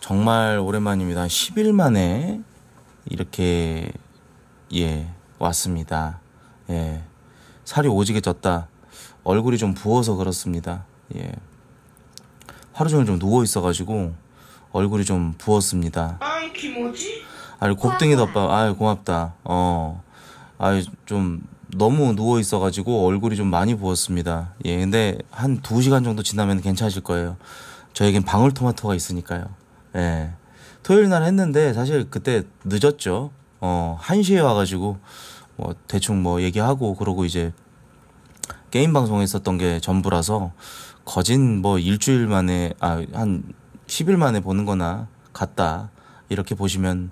정말 오랜만입니다. 한 10일 만에 이렇게 왔습니다. 살이 오지게 쪘다. 얼굴이 좀 부어서 그렇습니다. 하루 종일 좀 누워 있어가지고 얼굴이 좀 부었습니다. 아니 곱등이도 오빠, 아유 고맙다. 좀 너무 누워 있어가지고 얼굴이 좀 많이 부었습니다. 근데 한 2시간 정도 지나면 괜찮으실 거예요. 저에겐 방울토마토가 있으니까요. 토요일 날 했는데 사실 그때 늦었죠. 1시에 와가지고 뭐 대충 뭐 얘기하고 그러고 이제 게임 방송 했었던 게 전부라서 거진 뭐 일주일 만에 한 10일 만에 보는 거나 같다 이렇게 보시면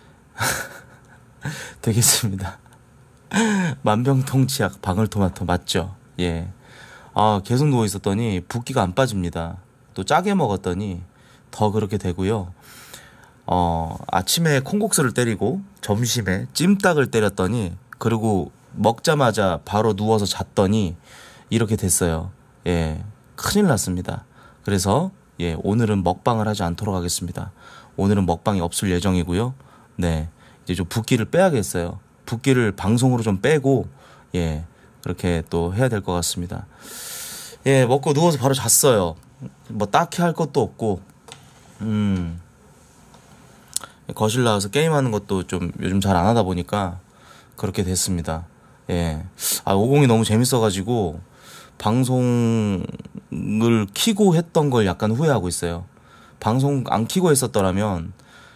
되겠습니다. 만병통치약 방울토마토 맞죠? 계속 누워 있었더니 붓기가 안 빠집니다. 또 짜게 먹었더니 더 그렇게 되고요. 아침에 콩국수를 때리고 점심에 찜닭을 때렸더니 그리고 먹자마자 바로 누워서 잤더니 이렇게 됐어요. 큰일 났습니다. 그래서 오늘은 먹방을 하지 않도록 하겠습니다. 오늘은 먹방이 없을 예정이고요. 이제 좀 붓기를 빼야겠어요. 붓기를 방송으로 좀 빼고 그렇게 또 해야 될 것 같습니다. 먹고 누워서 바로 잤어요. 뭐 딱히 할 것도 없고 거실 나와서 게임하는 것도 좀 요즘 잘 안 하다 보니까 그렇게 됐습니다. 50이 너무 재밌어가지고 방송을 키고 했던 걸 약간 후회하고 있어요. 방송 안 키고 했었더라면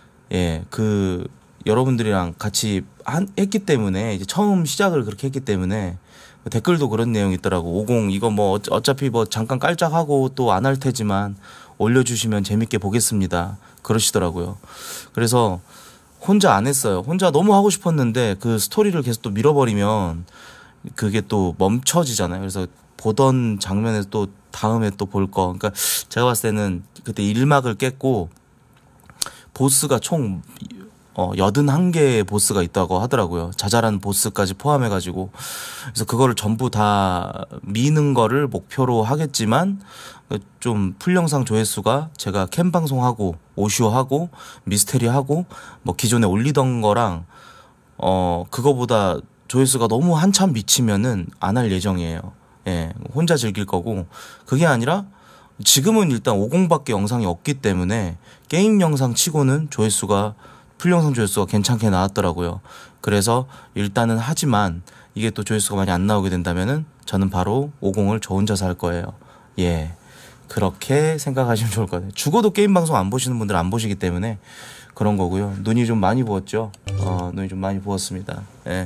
여러분들이랑 같이 했기 때문에 이제 처음 시작을 그렇게 했기 때문에 댓글도 그런 내용이 있더라고. 50 이거 뭐 어차피 뭐 잠깐 깔짝하고 또 안 할 테지만 올려주시면 재밌게 보겠습니다. 그러시더라고요. 그래서 혼자 안 했어요. 혼자 너무 하고 싶었는데 그 스토리를 계속 또 밀어버리면 그게 또 멈춰지잖아요. 그래서 보던 장면에서 또 다음에 또 볼 거. 그러니까 제가 봤을 때는 그때 1막을 깼고 보스가 총 81개의 보스가 있다고 하더라고요. 자잘한 보스까지 포함해가지고. 그래서 그거를 전부 다 미는 거를 목표로 하겠지만, 좀 풀영상 조회수가 제가 캠 방송하고, 오쇼하고, 미스테리하고, 뭐 기존에 올리던 거랑, 그거보다 조회수가 너무 한참 미치면은 안 할 예정이에요. 혼자 즐길 거고, 그게 아니라, 지금은 일단 50밖에 영상이 없기 때문에, 게임 영상 치고는 풀영상 조회수가 괜찮게 나왔더라고요. 그래서 일단은 하지만 이게 또 조회수가 많이 안 나오게 된다면은 저는 바로 50을 저 혼자서 할 거예요. 그렇게 생각하시면 좋을 것 같아요. 죽어도 게임 방송 안 보시는 분들 안 보시기 때문에 그런 거고요. 눈이 좀 많이 부었죠. 눈이 좀 많이 부었습니다.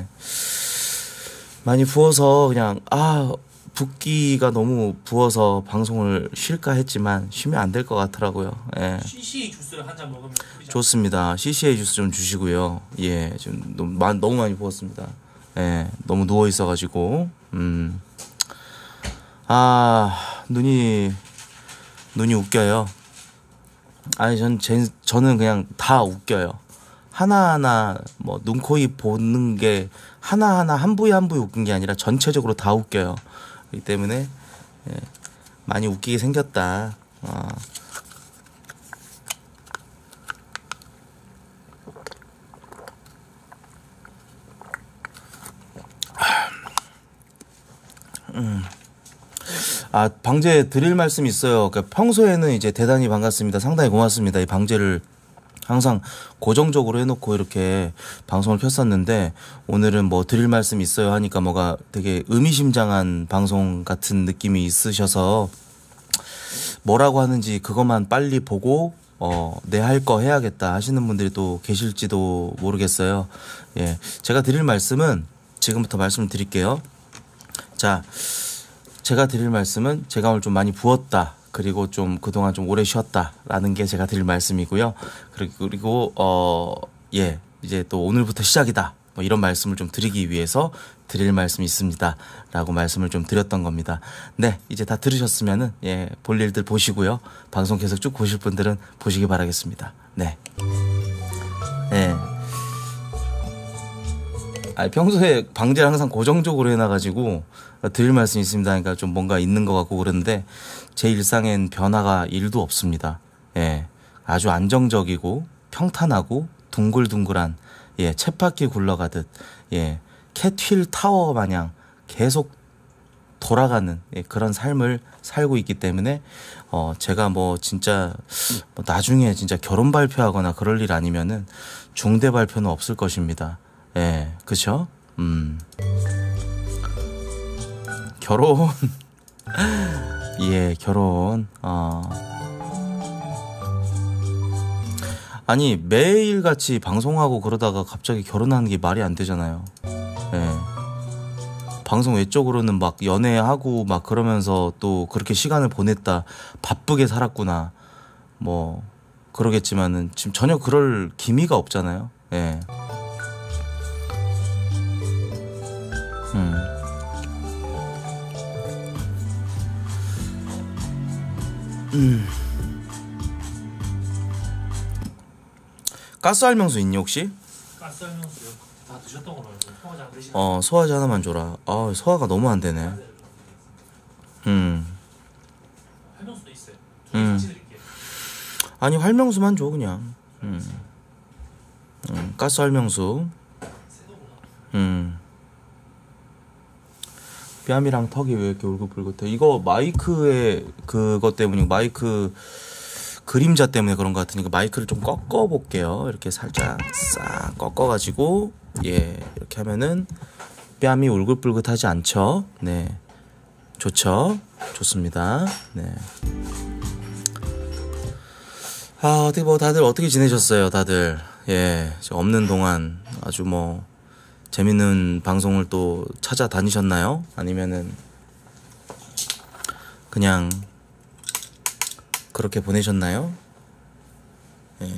많이 부어서 그냥 붓기가 너무 부어서 방송을 쉴까 했지만 쉬면 안 될 것 같더라고요. CCA 주스를 한 잔 먹으면 좋습니다. CCA 주스 좀 주시고요. 지금 너무 많이 부었습니다. 너무 누워 있어가지고 눈이 웃겨요. 저는 그냥 다 웃겨요. 하나하나 뭐 눈, 코, 입 보는 게 하나하나 한 부위 한 부위 웃긴 게 아니라 전체적으로 다 웃겨요. 그렇기 때문에 많이 웃기게 생겼다. 방제 드릴 말씀이 있어요. 그러니까 평소에는 이제 대단히 반갑습니다. 상당히 고맙습니다. 이 방제를 항상 고정적으로 해놓고 이렇게 방송을 켰었는데 오늘은 뭐 드릴 말씀이 있어요 하니까 뭐가 되게 의미심장한 방송 같은 느낌이 있으셔서 뭐라고 하는지 그것만 빨리 보고 내 할 거 해야겠다 하시는 분들이 또 계실지도 모르겠어요. 제가 드릴 말씀은 지금부터 말씀을 드릴게요. 자, 제가 드릴 말씀은 제가 오늘 좀 많이 부었다. 그리고 좀 그동안 좀 오래 쉬었다라는 게 제가 드릴 말씀이고요. 그리고 이제 또 오늘부터 시작이다. 뭐 이런 말씀을 좀 드리기 위해서 드릴 말씀이 있습니다. 라고 말씀을 좀 드렸던 겁니다. 이제 다 들으셨으면은 볼 일들 보시고요. 방송 계속 쭉 보실 분들은 보시기 바라겠습니다. 평소에 방제를 항상 고정적으로 해놔가지고 드릴 말씀이 있습니다. 그러니까 좀 뭔가 있는 것 같고 그러는데 제 일상엔 변화가 1도 없습니다. 아주 안정적이고 평탄하고 둥글둥글한 예, 쳇바퀴 굴러가듯 예, 캣휠 타워 마냥 계속 돌아가는 예, 그런 삶을 살고 있기 때문에 제가 뭐 진짜 뭐 나중에 진짜 결혼 발표하거나 그럴 일 아니면은 중대 발표는 없을 것입니다. 예, 그쵸? 결혼 예, 결혼 아니 매일같이 방송하고 그러다가 갑자기 결혼하는 게 말이 안 되잖아요. 예. 방송 외적으로는 막 연애하고 막 그러면서 또 그렇게 시간을 보냈다 바쁘게 살았구나 뭐 그러겠지만은 지금 전혀 그럴 기미가 없잖아요. 예. 가스 알명수 있니 혹시? 가스 설명수요. 다 드셨던 걸로 알고 소화제 안 드시나요? 소화제 하나만 줘라. 소화가 너무 안 되네. 설명수도 있어요. 두 개 같이 드릴게요. 아니 활명수만 줘 그냥. 가스 활명수. 뺨이랑 턱이 왜 이렇게 울긋불긋해? 이거 마이크의 그것 때문에 마이크 그림자 때문에 그런 것 같으니까 마이크를 좀 꺾어 볼게요. 이렇게 살짝 싹 꺾어 가지고 예 이렇게 하면은 뺨이 울긋불긋하지 않죠? 네, 좋죠? 좋습니다. 네. 어떻게 뭐 다들 어떻게 지내셨어요? 다들 예, 저 없는 동안 아주 뭐 재밌는 방송을 또 찾아다니셨나요? 아니면은 그냥 그렇게 보내셨나요? 예.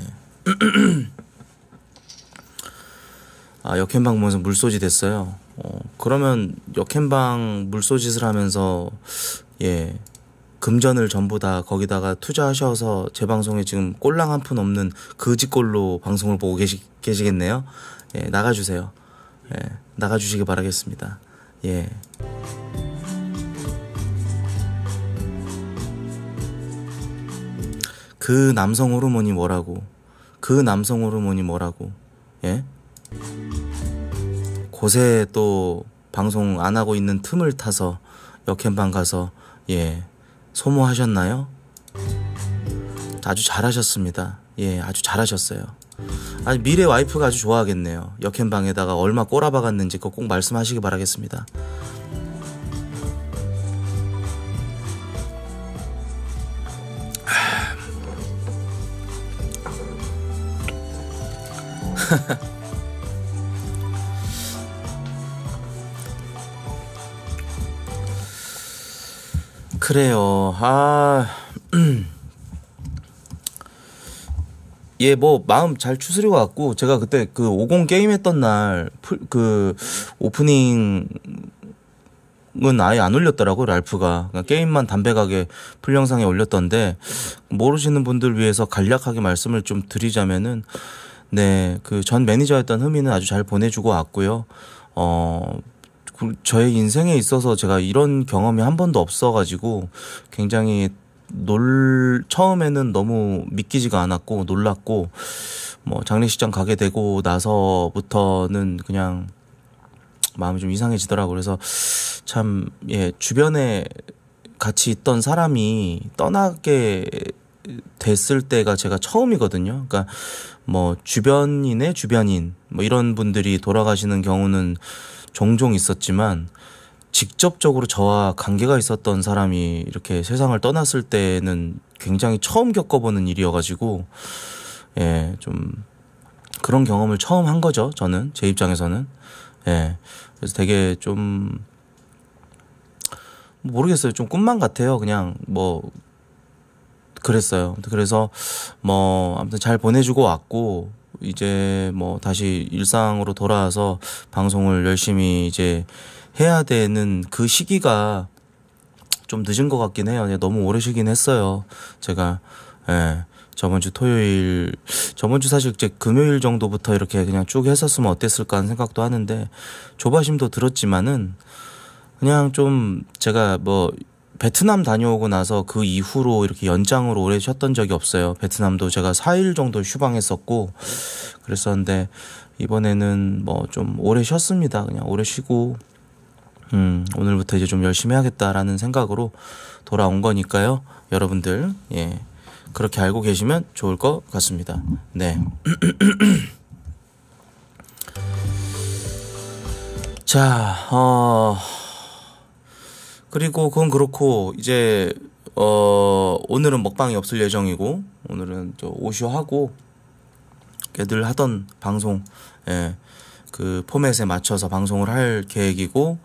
역행방 보면서 물소지 됐어요. 그러면 역행방 물소짓을 하면서 예 금전을 전부 다 거기다가 투자하셔서 제 방송에 지금 꼴랑 한 푼 없는 거지꼴로 방송을 보고 계시겠네요. 예, 나가주세요. 예, 나가주시기 바라겠습니다. 예. 그 남성 호르몬이 뭐라고? 그 남성 호르몬이 뭐라고? 예? 곳에 또 방송 안 하고 있는 틈을 타서 역행방 가서 예 소모하셨나요? 아주 잘하셨습니다. 예, 아주 잘하셨어요. 아니 미래 와이프가 아주 좋아하겠네요. 역행방에다가 얼마 꼬라박았는지 그거 꼭 말씀하시기 바라겠습니다. 그래요. 예, 뭐 마음 잘 추스려 갖고 제가 그때 그 50 게임 했던 날 그 오프닝은 아예 안 올렸더라고 랄프가. 그냥 게임만 담백하게 풀 영상에 올렸던데 모르시는 분들 위해서 간략하게 말씀을 좀 드리자면은 네, 그 전 매니저였던 흠이는 아주 잘 보내주고 왔고요. 저의 인생에 있어서 제가 이런 경험이 한 번도 없어가지고 굉장히 처음에는 너무 믿기지가 않았고 놀랐고 뭐 장례식장 가게 되고 나서부터는 그냥 마음이 좀 이상해지더라고요. 그래서 참 예, 주변에 같이 있던 사람이 떠나게 됐을 때가 제가 처음이거든요. 그러니까 뭐 주변인의 주변인 뭐 이런 분들이 돌아가시는 경우는 종종 있었지만 직접적으로 저와 관계가 있었던 사람이 이렇게 세상을 떠났을 때는 굉장히 처음 겪어보는 일이어가지고 예, 좀 그런 경험을 처음 한 거죠. 저는 제 입장에서는 예, 그래서 되게 좀 모르겠어요. 좀 꿈만 같아요. 그냥 뭐 그랬어요. 그래서 뭐 아무튼 잘 보내주고 왔고 이제 뭐 다시 일상으로 돌아와서 방송을 열심히 이제 해야 되는 그 시기가 좀 늦은 것 같긴 해요. 너무 오래 쉬긴 했어요. 제가 예, 저번 주 사실 이제 금요일 정도부터 이렇게 그냥 쭉 했었으면 어땠을까 하는 생각도 하는데 조바심도 들었지만은 그냥 좀 제가 뭐 베트남 다녀오고 나서 그 이후로 이렇게 연장으로 오래 쉬었던 적이 없어요. 베트남도 제가 4일 정도 휴방했었고 그랬었는데 이번에는 뭐 좀 오래 쉬었습니다. 그냥 오래 쉬고 오늘부터 이제 좀 열심히 해야겠다라는 생각으로 돌아온 거니까요. 여러분들 예 그렇게 알고 계시면 좋을 것 같습니다. 네. 자, 그리고 그건 그렇고 이제 오늘은 먹방이 없을 예정이고 오늘은 저 오쇼하고 걔들 하던 방송 예, 그 포맷에 맞춰서 방송을 할 계획이고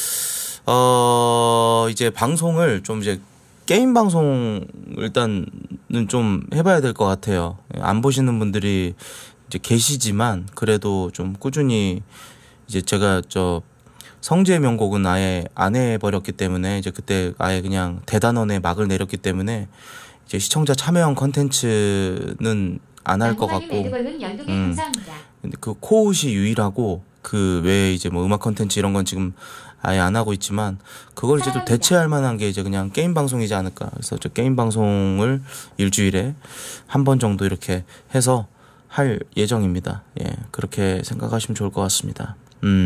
이제 방송을 좀 이제 게임 방송 일단은 좀 해봐야 될 것 같아요. 안 보시는 분들이 이제 계시지만 그래도 좀 꾸준히 이제 제가 저 성지의 명곡은 아예 안 해버렸기 때문에 이제 그때 아예 그냥 대단원에 막을 내렸기 때문에 이제 시청자 참여형 컨텐츠는 안 할 것 같고 근데 그 코웃이 유일하고 그 외에 이제 뭐 음악 컨텐츠 이런 건 지금 아예 안 하고 있지만 그걸 이제 좀 대체할 만한 게 이제 그냥 게임 방송이지 않을까. 그래서 저 게임 방송을 일주일에 한 번 정도 이렇게 해서 할 예정입니다. 예, 그렇게 생각하시면 좋을 것 같습니다.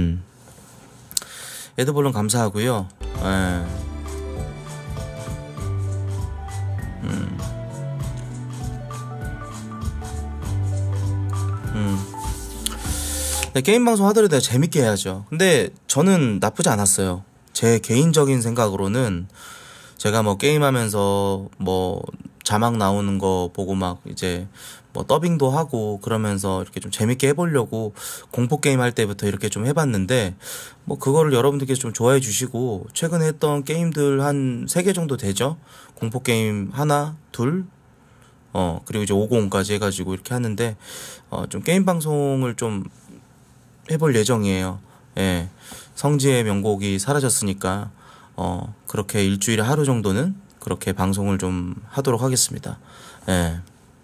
에드볼론 감사하고요. 예. 네, 게임 방송 하더라도 재밌게 해야죠. 근데 저는 나쁘지 않았어요. 제 개인적인 생각으로는 제가 뭐 게임하면서 뭐 자막 나오는 거 보고 막 이제 뭐 더빙도 하고 그러면서 이렇게 좀 재밌게 해보려고 공포 게임 할 때부터 이렇게 좀 해봤는데 뭐 그거를 여러분들께서 좀 좋아해 주시고 최근에 했던 게임들 한 3개 정도 되죠. 공포 게임 하나, 둘, 그리고 이제 50까지 해가지고 이렇게 하는데 좀 게임 방송을 좀 해볼 예정이에요. 예. 성지의 명곡이 사라졌으니까 그렇게 일주일에 하루 정도는 그렇게 방송을 좀 하도록 하겠습니다. 예.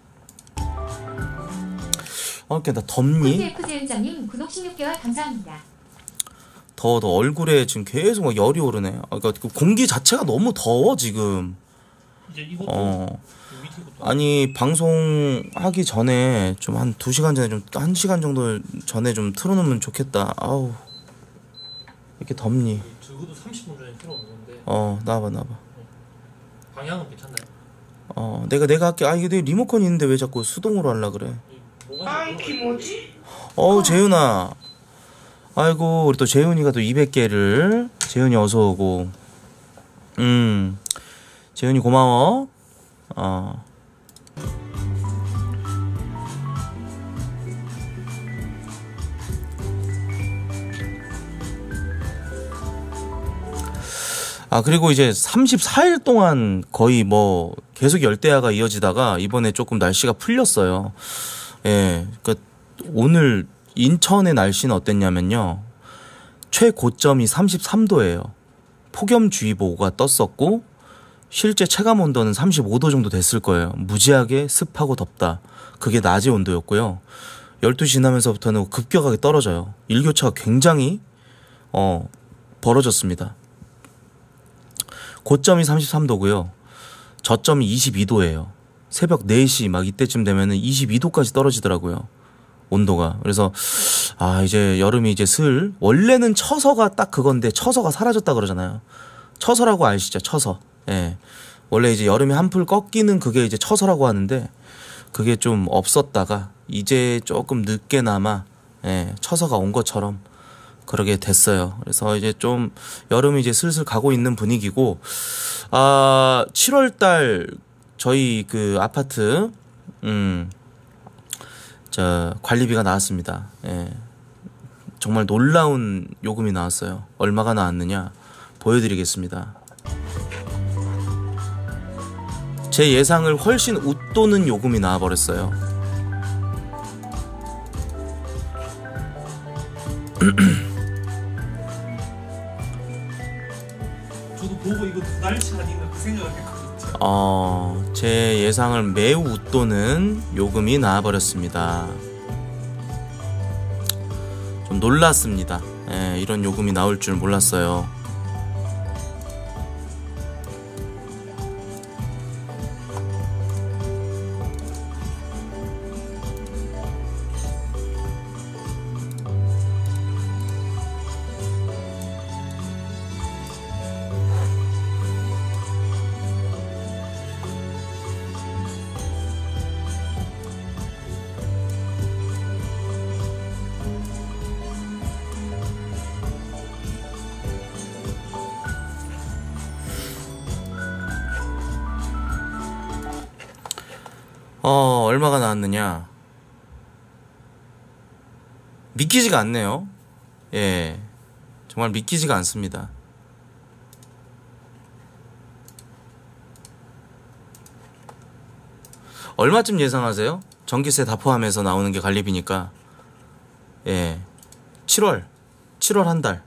이렇게 나 덥니? FJ은장님 구독 16개월 감사합니다. 더 얼굴에 지금 계속 막 열이 오르네. 그러니까 그 공기 자체가 너무 더워 지금. 이제 이것도 아니 방송하기 전에 좀 한 2시간 전에 좀 1시간 정도 전에 좀 틀어놓으면 좋겠다. 아우 이렇게 덥니? 적어도 30분 전에 틀어오는 건데. 나와봐. 방향은 괜찮나요? 내가 할게. 이게 내 리모컨이 있는데 왜 자꾸 수동으로 하려 그래? 이게 뭐지? 재윤아. 아이고 우리 또 재윤이가 또 200개를. 재윤이 어서 오고. 재윤이 고마워. 그리고 이제 34일 동안 거의 뭐 계속 열대야가 이어지다가 이번에 조금 날씨가 풀렸어요. 예. 그러니까 오늘 인천의 날씨는 어땠냐면요. 최고점이 33도예요. 폭염주의보가 떴었고 실제 체감 온도는 35도 정도 됐을 거예요. 무지하게 습하고 덥다. 그게 낮의 온도였고요. 12시 지나면서부터는 급격하게 떨어져요. 일교차가 굉장히 벌어졌습니다. 고점이 33도고요. 저점이 22도예요. 새벽 4시 막 이때쯤 되면은 22도까지 떨어지더라고요. 온도가. 그래서 이제 여름이 이제 원래는 처서가 딱 그건데 처서가 사라졌다 그러잖아요. 처서라고 아시죠? 처서. 예. 원래 이제 여름이 한풀 꺾이는 그게 이제 처서라고 하는데 그게 좀 없었다가 이제 조금 늦게나마 처서가 온 것처럼 그러게 됐어요. 그래서 이제 좀 여름이 이제 슬슬 가고 있는 분위기고 7월달 저희 그 아파트 관리비가 나왔습니다. 예. 정말 놀라운 요금이 나왔어요. 얼마가 나왔느냐 보여드리겠습니다. 제 예상을 훨씬 웃도는 요금이 나와버렸어요. 저도 보고 이거 2달치 아닌가 그 생각을 했거든요. 제 예상을 매우 웃도는 요금이 나와버렸습니다. 좀 놀랐습니다. 이런 요금이 나올 줄 몰랐어요. 얼마가 나왔느냐? 믿기지가 않네요. 예. 정말 믿기지가 않습니다. 얼마쯤 예상하세요? 전기세 다 포함해서 나오는 게 관리비니까. 예. 7월 한 달.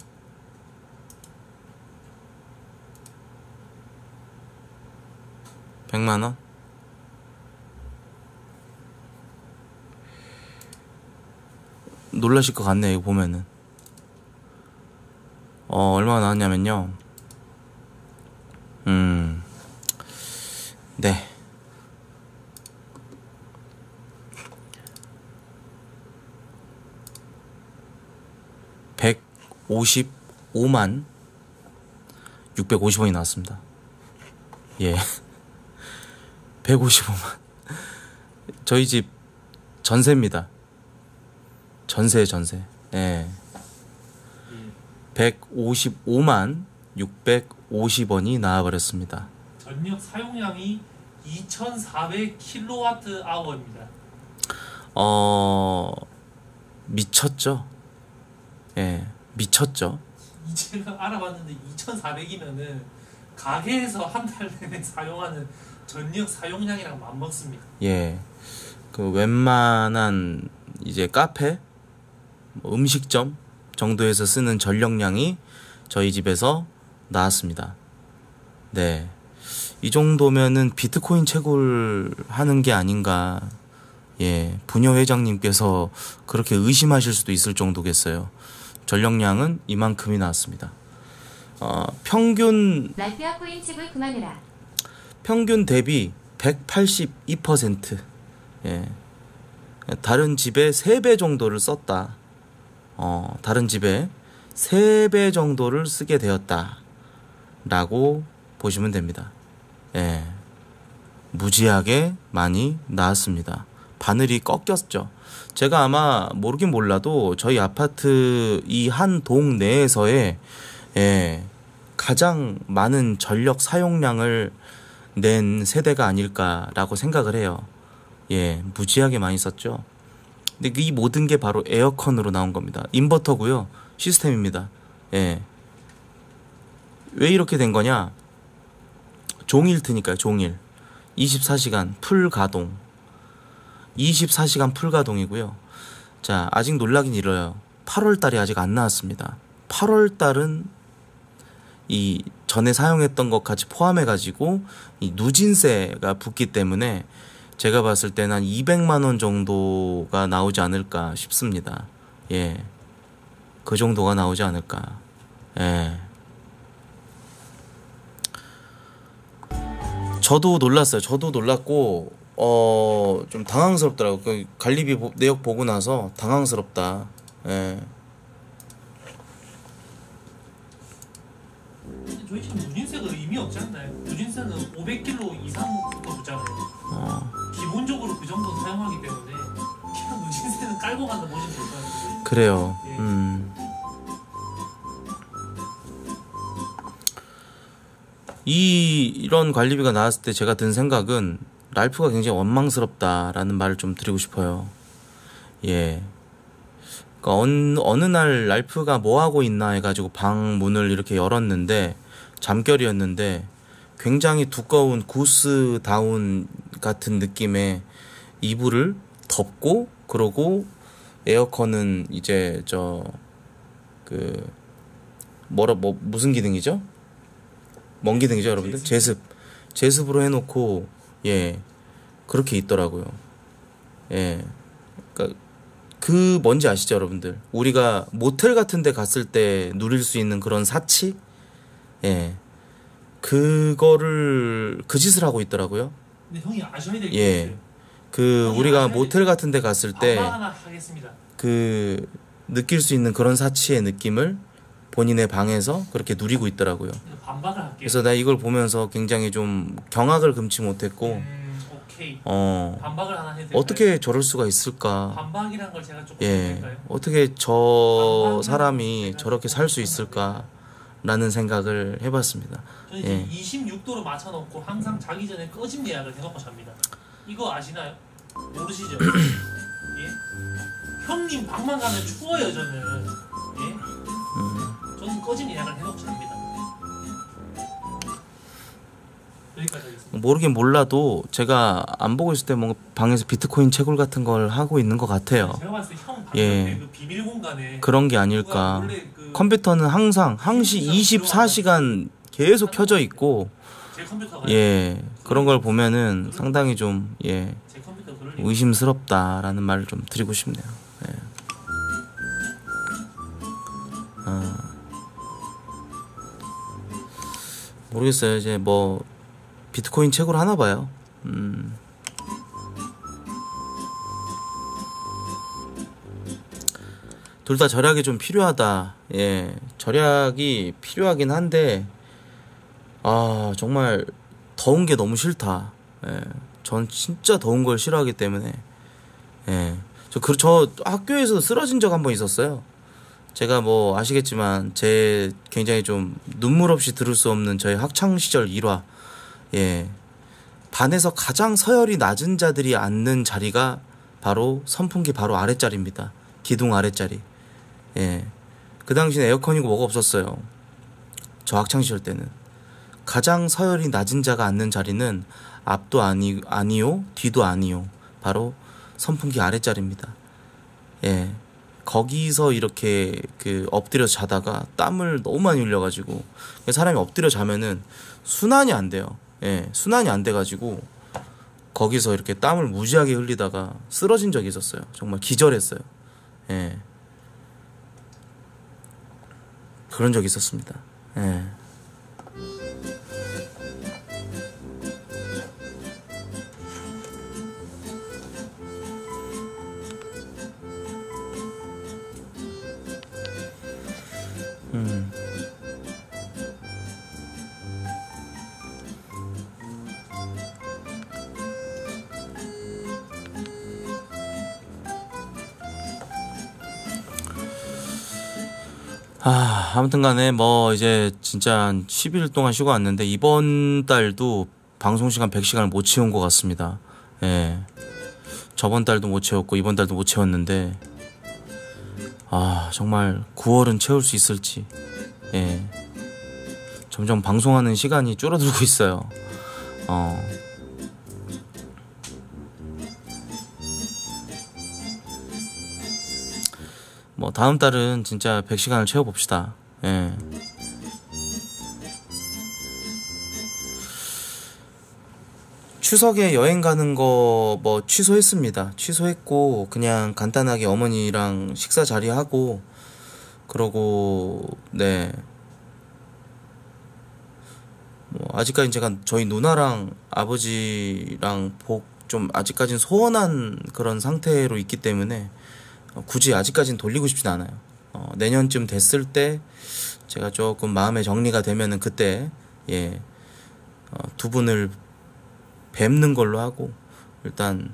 100만원? 놀라실 것 같네, 이거 보면은. 얼마가 나왔냐면요. 네. 155만 650원이 나왔습니다. 예. 155만. 저희 집 전세입니다. 전세. 예. 155만 650원이 나와버렸습니다. 전력 사용량이 2,400kWh입니다. 미쳤죠? 예, 미쳤죠? 제가 알아봤는데 2,400이면은 가게에서 한 달 내내 사용하는 전력 사용량이랑 맞먹습니다. 예. 그 웬만한 이제 카페, 뭐 음식점 정도에서 쓰는 전력량이 저희 집에서 나왔습니다. 네. 이 정도면은 비트코인 채굴하는 게 아닌가. 예. 부녀 회장님께서 그렇게 의심하실 수도 있을 정도겠어요. 전력량은 이만큼이 나왔습니다. 라이프야 코인 채굴 그만해라. 평균 대비 182%. 예. 다른 집에 3배 정도를 썼다. 다른 집에 3배 정도를 쓰게 되었다. 라고 보시면 됩니다. 예. 무지하게 많이 나왔습니다. 바늘이 꺾였죠. 제가 아마 모르긴 몰라도 저희 아파트 이 한 동 내에서의 가장 많은 전력 사용량을 낸 세대가 아닐까라고 생각을 해요. 예, 무지하게 많이 썼죠. 근데 이 모든 게 바로 에어컨으로 나온 겁니다. 인버터고요. 시스템입니다. 예. 왜 이렇게 된 거냐? 종일 트니까요. 종일. 24시간 풀 가동. 24시간 풀 가동이고요. 자, 아직 놀라긴 이래요. 8월 달이 아직 안 나왔습니다. 8월 달은 이 전에 사용했던 것 같이 포함해 가지고 이 누진세가 붙기 때문에 제가 봤을 때는 한 200만 원 정도가 나오지 않을까 싶습니다. 예. 그 정도가 나오지 않을까. 예. 저도 놀랐어요. 저도 놀랐고 좀 당황스럽더라고요. 그 관리비 내역 보고 나서 당황스럽다. 예. 저희 지금 누진세가 의미 없지 않나요? 누진세는 500kg 이상부터 붙잖아요. 기본적으로 그 정도 사용하기 때문에 그냥 누진세는 깔고 간다 보시면 될 것 같아요. 그래요. 예. 이런 관리비가 나왔을 때 제가 든 생각은 랄프가 굉장히 원망스럽다라는 말을 좀 드리고 싶어요. 예. 그러니까 어느 날 랄프가 뭐 하고 있나 해가지고 방 문을 이렇게 열었는데 잠결이었는데 굉장히 두꺼운 구스 다운 같은 느낌의 이불을 덮고 그러고 에어컨은 이제 무슨 기능이죠? 뭔 기능이죠, 여러분들? 제습으로 해놓고 예 그렇게 있더라고요. 예, 그러니까 그 뭔지 아시죠, 여러분들? 우리가 모텔 같은데 갔을 때 누릴 수 있는 그런 사치, 예, 그거를 그 짓을 하고 있더라고요. 근데 형이 아셔야 될 게 예, 있어요. 그 우리가 모텔 같은데 갔을 때 반박 하나 하겠습니다. 그 느낄 수 있는 그런 사치의 느낌을 본인의 방에서 그렇게 누리고 있더라고요. 반박을 할게요. 그래서 나 이걸 보면서 굉장히 좀 경악을 금치 못했고, 오케이. 반박을 하나 해도 될까요? 어떻게 저럴 수가 있을까? 반박이란 걸 제가 조금 예, 해볼까요? 어떻게 저 사람이 저렇게 살 수 있을까라는 생각을 해봤습니다. 저는 예. 이제 26도로 맞춰놓고 항상 자기 전에 꺼짐 예약을 해놓고 잡니다. 이거 아시나요? 모르시죠? 예? 형님 방만 가면 추워요 저는. 예? 저는 꺼진 예약을 해놓고 잡니다. 여기까지 하겠습니다. 모르긴 몰라도 제가 안 보고 있을 때 뭔가 방에서 비트코인 채굴 같은 걸 하고 있는 것 같아요. 제가 봤을 때 형 방 예. 옆에 그 비밀 공간에 그런 게 누가 아닐까. 원래 그 컴퓨터는 항상 항시 24시간 계속 켜져 있고, 제 컴퓨터가 예, 그런 걸 보면은 상당히 좀, 예, 제 컴퓨터 그럴 리 의심스럽다라는 말을 좀 드리고 싶네요. 예. 모르겠어요. 이제 뭐 비트코인 채굴 하나 봐요. 둘 다 절약이 좀 필요하다. 예, 절약이 필요하긴 한데, 아, 정말 더운 게 너무 싫다. 예, 전 진짜 더운 걸 싫어하기 때문에, 예, 저 학교에서 쓰러진 적 한 번 있었어요. 제가 뭐 아시겠지만 제 굉장히 좀 눈물 없이 들을 수 없는 저의 학창 시절 일화. 예, 반에서 가장 서열이 낮은 자들이 앉는 자리가 바로 선풍기 바로 아랫자리입니다. 기둥 아랫자리. 예, 그 당시엔 에어컨이고 뭐가 없었어요. 저 학창 시절 때는 가장 서열이 낮은 자가 앉는 자리는 앞도 아니요, 뒤도 아니요, 바로 선풍기 아랫자리입니다. 예, 거기서 이렇게 그 엎드려 자다가 땀을 너무 많이 흘려가지고 사람이 엎드려 자면은 순환이 안 돼요. 예, 순환이 안 돼가지고 거기서 이렇게 땀을 무지하게 흘리다가 쓰러진 적이 있었어요. 정말 기절했어요. 예, 그런 적이 있었습니다. 예. 아무튼 간에 뭐 이제 진짜 한 10일 동안 쉬고 왔는데 이번 달도 방송 시간 100시간을 못 채운 것 같습니다. 예. 저번 달도 못 채웠고 이번 달도 못 채웠는데 정말 9월은 채울 수 있을지. 예. 점점 방송하는 시간이 줄어들고 있어요. 뭐 다음 달은 진짜 100시간을 채워봅시다. 예. 추석에 여행 가는 거 뭐 취소했습니다. 취소했고 그냥 간단하게 어머니랑 식사 자리하고 그러고 네. 뭐 아직까지 제가 저희 누나랑 아버지랑 좀 아직까지는 소원한 그런 상태로 있기 때문에 굳이 아직까지는 돌리고 싶진 않아요. 내년쯤 됐을 때 제가 조금 마음의 정리가 되면은 그때 예, 두 분을 뵙는 걸로 하고 일단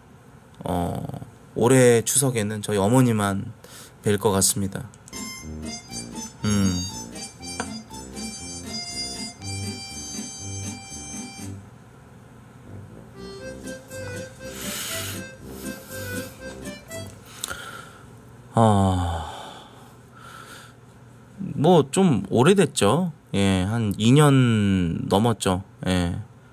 올해 추석에는 저희 어머니만 뵐 것 같습니다. 뭐 좀 오래됐죠. 예, 한 2년 넘었죠. 예.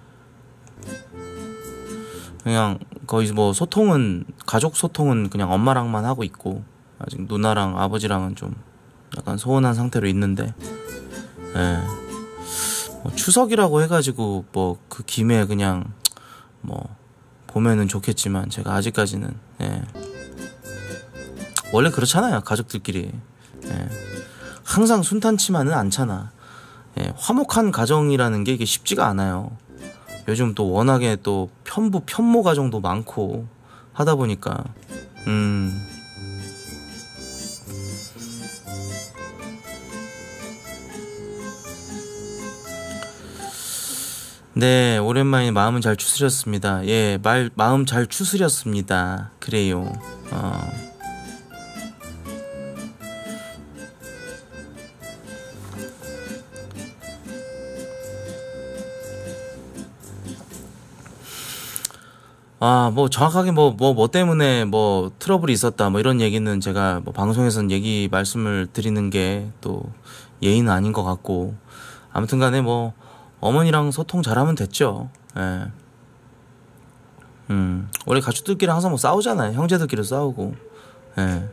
그냥 거의 뭐 소통은 가족 소통은 그냥 엄마랑만 하고 있고 아직 누나랑 아버지랑은 좀 약간 소원한 상태로 있는데 예. 뭐 추석이라고 해가지고 뭐 그 김에 그냥 뭐 보면은 좋겠지만 제가 아직까지는 예. 원래 그렇잖아요 가족들끼리 예. 항상 순탄치만은 않잖아. 예. 화목한 가정이라는 게 이게 쉽지가 않아요. 요즘 또 워낙에 또 편모 가정도 많고 하다 보니까 네, 오랜만에 마음은 잘 추스렸습니다. 예, 마음 잘 추스렸습니다. 그래요. 뭐 정확하게 뭐 때문에 뭐 트러블이 있었다 뭐 이런 얘기는 제가 뭐 방송에서는 말씀을 드리는 게 또 예의는 아닌 것 같고, 아무튼 간에 뭐 어머니랑 소통 잘하면 됐죠. 예. 원래 가족들끼리 항상 뭐 싸우잖아요. 형제들끼리 싸우고. 예.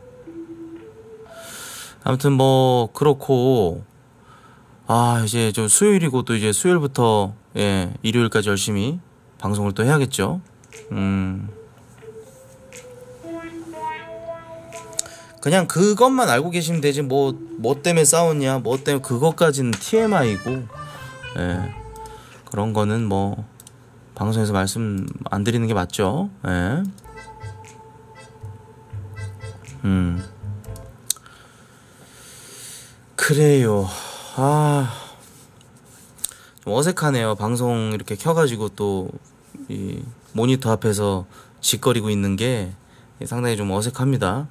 아무튼 뭐 그렇고, 이제 좀 수요일이고 또 이제 수요일부터 일요일까지 열심히 방송을 또 해야겠죠. 그냥 그것만 알고 계시면 되지, 뭐 때문에 싸웠냐, 뭐 때문에, 그것까지는 TMI고, 그런 거는 뭐 방송에서 말씀 안 드리는 게 맞죠. 그래요. 좀 어색하네요. 방송 이렇게 켜가지고 또 이 모니터 앞에서 짓거리고 있는 게 상당히 좀 어색합니다.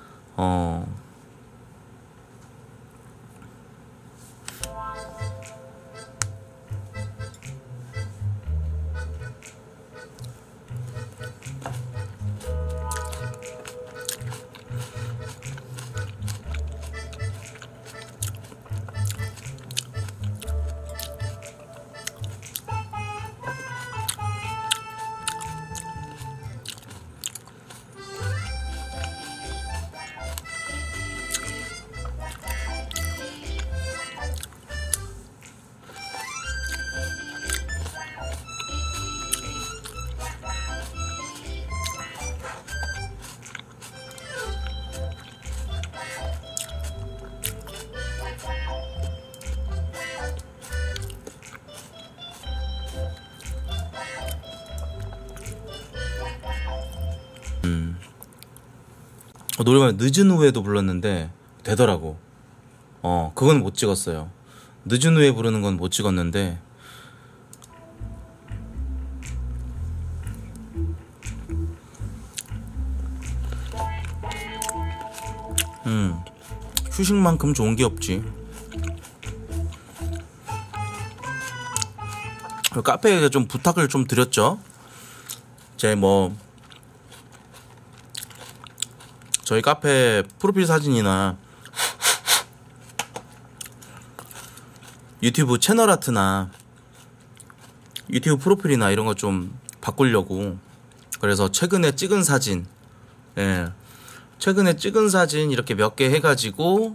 노래방 늦은 후에도 불렀는데 되더라고. 그건 못 찍었어요. 늦은 후에 부르는 건 못 찍었는데, 휴식만큼 좋은 게 없지. 카페에 좀 부탁을 좀 드렸죠. 저희 카페 프로필 사진이나 유튜브 채널 아트나 유튜브 프로필이나 이런 거 좀 바꾸려고. 그래서 최근에 찍은 사진, 이렇게 몇 개 해가지고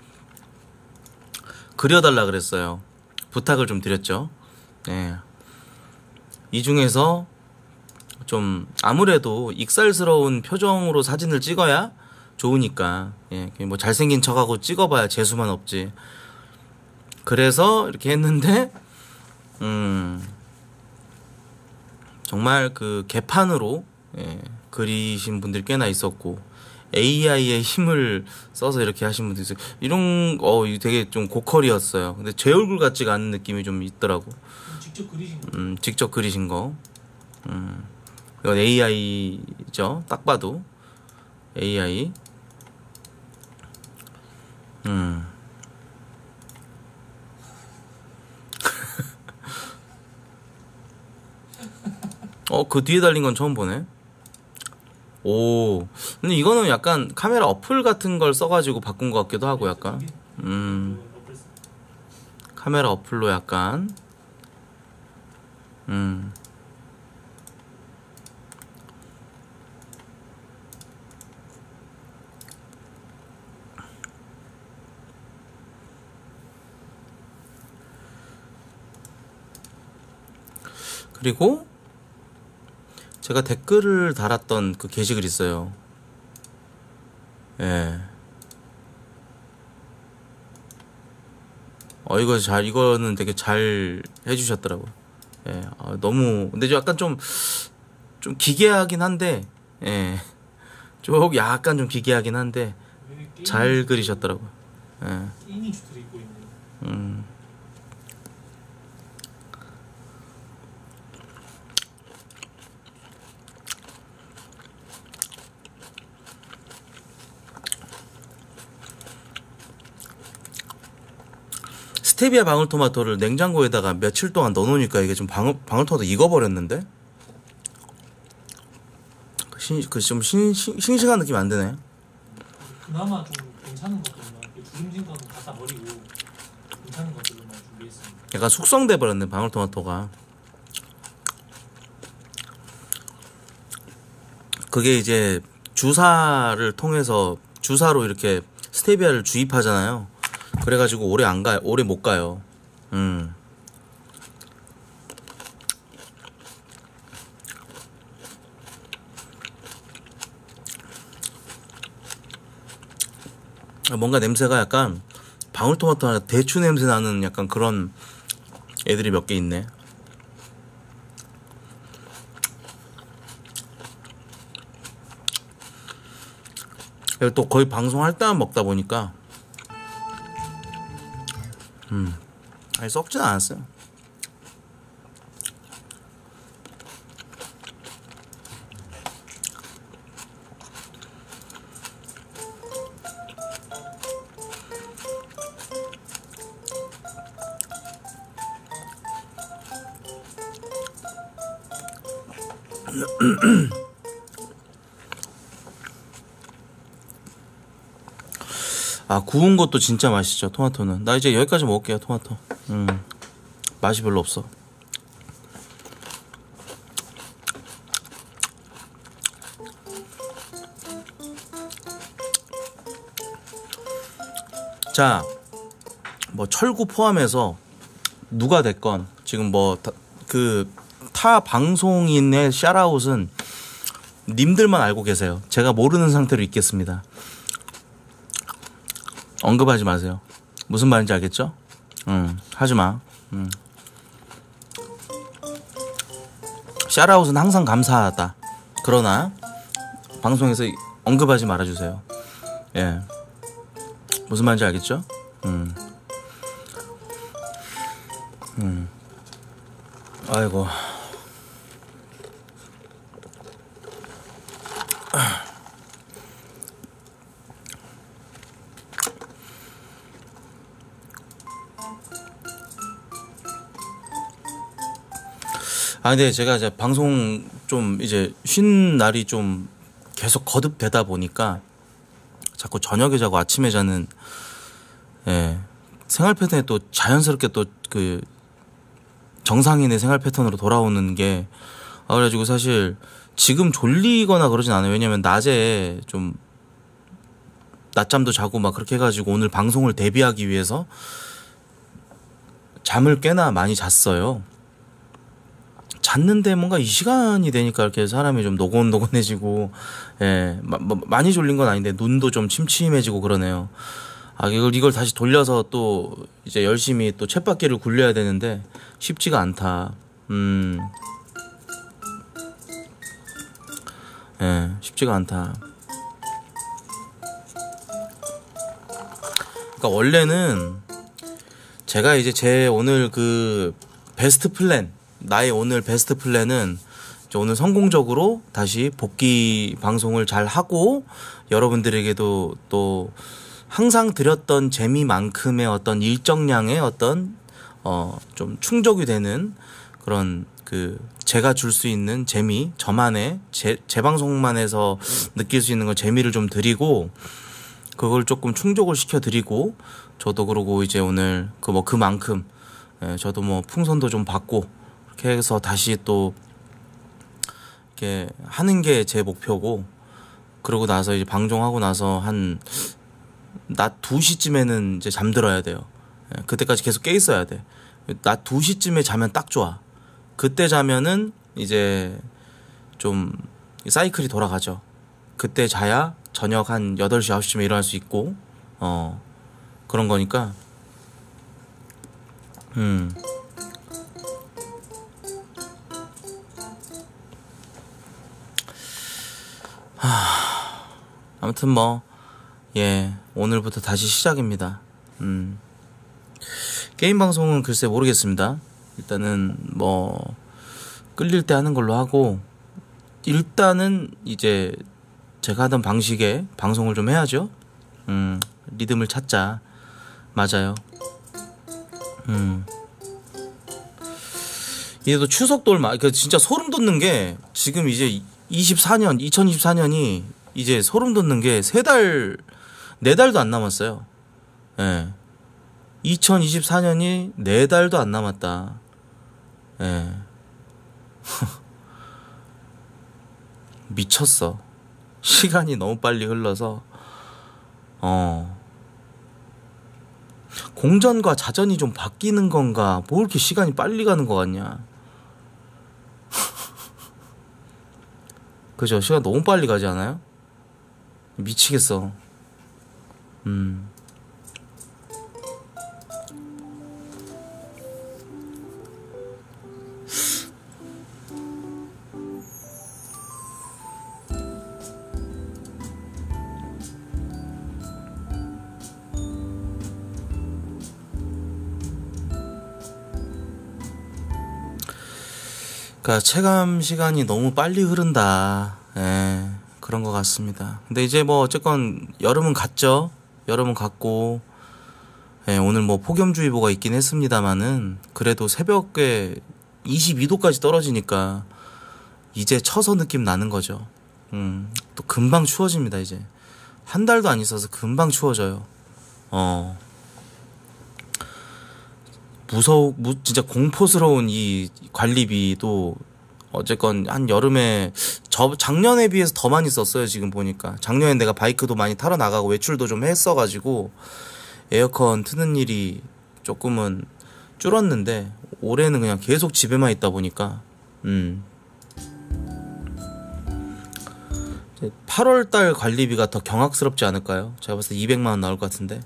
그려달라 그랬어요. 부탁을 좀 드렸죠. 이 중에서 좀 아무래도 익살스러운 표정으로 사진을 찍어야 좋으니까, 뭐 잘생긴 척하고 찍어봐야 재수만 없지. 그래서 이렇게 했는데, 정말 그 개판으로 그리신 분들이 꽤나 있었고, AI의 힘을 써서 이렇게 하신 분도 있어요. 이런 되게 좀 고퀄이었어요. 근데 제 얼굴 같지가 않은 느낌이 좀 있더라고. 직접 그리신 거. 직접 그리신 거. 이건 AI죠. 딱 봐도 AI. 그 뒤에 달린 건 처음 보네. 오, 근데 이거는 약간 카메라 어플 같은 걸 써가지고 바꾼 것 같기도 하고, 약간. 카메라 어플로 약간. 그리고 제가 댓글을 달았던 그 게시글 있어요. 이거는 되게 잘 해주셨더라고. 너무, 근데 약간 좀 기괴하긴 한데, 좀 약간 좀 기괴하긴 한데, 잘 그리셨더라고. 이니주들이 입고 있는. 스테비아 방울토마토를 냉장고에다가 며칠 동안 넣어놓으니까 이게 좀 방울토마토 익어버렸는데? 좀 싱싱한 느낌 안 드네. 그나마 좀 괜찮은 것들만 주름진 거는 갖다 버리고 괜찮은 것들만 준비했습니다. 약간 숙성돼 버렸네 방울토마토가. 그게 이제 주사를 통해서 주사로 이렇게 스테비아를 주입하잖아요. 그래가지고 오래 안 가요. 오래 못 가요. 뭔가 냄새가 약간 방울토마토나 대추 냄새 나는 약간 그런 애들이 몇 개 있네. 그리고 또 거의 방송할 때만 먹다 보니까 아니 썩진 않았어요. 아, 구운 것도 진짜 맛있죠, 토마토는. 나 이제 여기까지 먹을게요, 토마토. 맛이 별로 없어. 자, 뭐 철구 포함해서 누가 됐건 지금 뭐 그 타 방송인의 샤라웃은 님들만 알고 계세요. 제가 모르는 상태로 있겠습니다. 언급하지 마세요. 무슨 말인지 알겠죠? 하지 마. 샤라웃은 항상 감사하다. 그러나 방송에서 언급하지 말아주세요. 예, 무슨 말인지 알겠죠? 아이고. 아, 근데 제가 이제 방송 좀 이제 쉰 날이 좀 계속 거듭되다 보니까 자꾸 저녁에 자고 아침에 자는, 예, 생활 패턴이 또 자연스럽게 또 그 정상인의 생활 패턴으로 돌아오는 게, 그래가지고 사실 지금 졸리거나 그러진 않아요. 왜냐면 낮에 좀 낮잠도 자고 막 그렇게 해가지고 오늘 방송을 대비하기 위해서 잠을 꽤나 많이 잤어요. 잤는데 뭔가 이 시간이 되니까 이렇게 사람이 좀 노곤노곤해지고, 예, 많이 졸린 건 아닌데 눈도 좀 침침해지고 그러네요. 아, 이걸 다시 돌려서 또 이제 열심히 또 쳇바퀴를 굴려야 되는데 쉽지가 않다. 예, 쉽지가 않다. 그러니까 원래는 제가 이제 제 오늘 그 베스트 플랜, 나의 오늘 베스트 플랜은 오늘 성공적으로 다시 복귀 방송을 잘 하고 여러분들에게도 또 항상 드렸던 재미만큼의 어떤 일정량의 어떤 좀 충족이 되는 그런 그 제가 줄 수 있는 재미, 저만의 제 방송만에서 느낄 수 있는 건 재미를 좀 드리고 그걸 조금 충족을 시켜드리고 저도 그러고 이제 오늘 그만큼, 예, 저도 뭐 풍선도 좀 받고 이렇게 해서 다시 또 이렇게 하는 게 제 목표고, 그러고 나서 이제 방송하고 나서 한 낮 2시쯤에는 이제 잠들어야 돼요. 예, 그때까지 계속 깨 있어야 돼. 낮 2시쯤에 자면 딱 좋아. 그때 자면은 이제 좀 사이클이 돌아가죠. 그때 자야 저녁 한 8시, 9시쯤에 일어날 수 있고, 그런 거니까, 아무튼 뭐, 예, 오늘부터 다시 시작입니다. 게임 방송은 글쎄 모르겠습니다. 일단은 뭐, 끌릴 때 하는 걸로 하고, 일단은 이제 제가 하던 방식의 방송을 좀 해야죠. 리듬을 찾자. 맞아요. 이게 또 추석도 얼마, 그 진짜 소름 돋는 게 지금 이제 24년 2024년이 이제 소름 돋는 게 3달 4달도 안 남았어요. 예. 2024년이 4달도 안 남았다. 예. 미쳤어. 시간이 너무 빨리 흘러서 공전과 자전이 좀 바뀌는 건가? 뭐 이렇게 시간이 빨리 가는 거 같냐? 그죠? 시간 너무 빨리 가지 않아요? 미치겠어. 그러니까 체감 시간이 너무 빨리 흐른다. 예, 그런 것 같습니다. 근데 이제 뭐 어쨌건 여름은 갔죠. 여름은 갔고, 예, 오늘 뭐 폭염주의보가 있긴 했습니다만은 그래도 새벽에 22도까지 떨어지니까 이제 처서 느낌 나는 거죠. 또 금방 추워집니다. 이제 한 달도 안 있어서 금방 추워져요. 진짜 공포스러운 이 관리비도 어쨌건 한 여름에 작년에 비해서 더 많이 썼어요. 지금 보니까 작년엔 내가 바이크도 많이 타러 나가고 외출도 좀 했어가지고 에어컨 트는 일이 조금은 줄었는데 올해는 그냥 계속 집에만 있다 보니까 8월달 관리비가 더 경악스럽지 않을까요? 제가 봤을 때 200만 원 나올 것 같은데.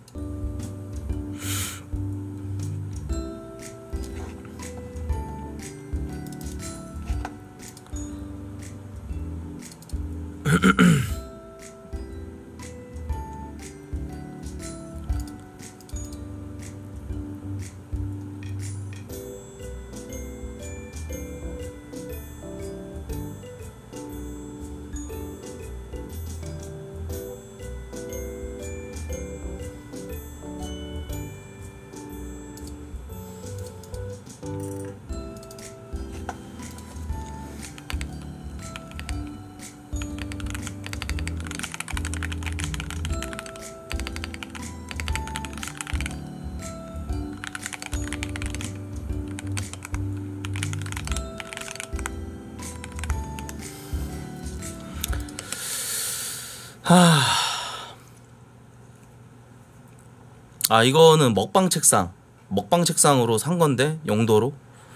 이거는 먹방 책상으로 산 건데 용도로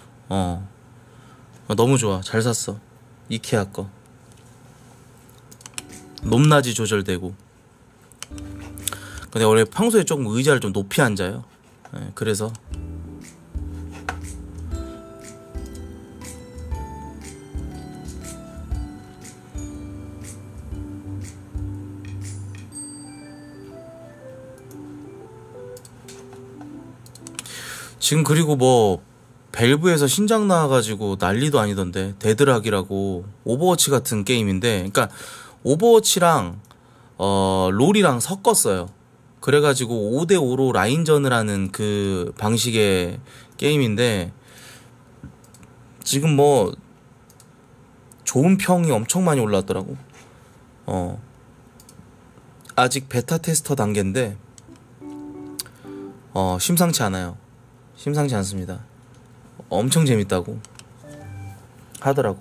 너무 좋아. 잘 샀어. 이케아 거 높낮이 조절되고. 근데 원래 평소에 조금 의자를 좀 높이 앉아요. 그래서 지금 그리고 뭐 밸브에서 신작 나와가지고 난리도 아니던데. 데드락이라고 오버워치 같은 게임인데, 그러니까 오버워치랑 롤이랑 섞었어요. 그래가지고 5대5로 라인전을 하는 그 방식의 게임인데 지금 뭐 좋은 평이 엄청 많이 올라왔더라고. 아직 베타 테스터 단계인데 심상치 않아요. 심상치 않습니다. 엄청 재밌다고 하더라고.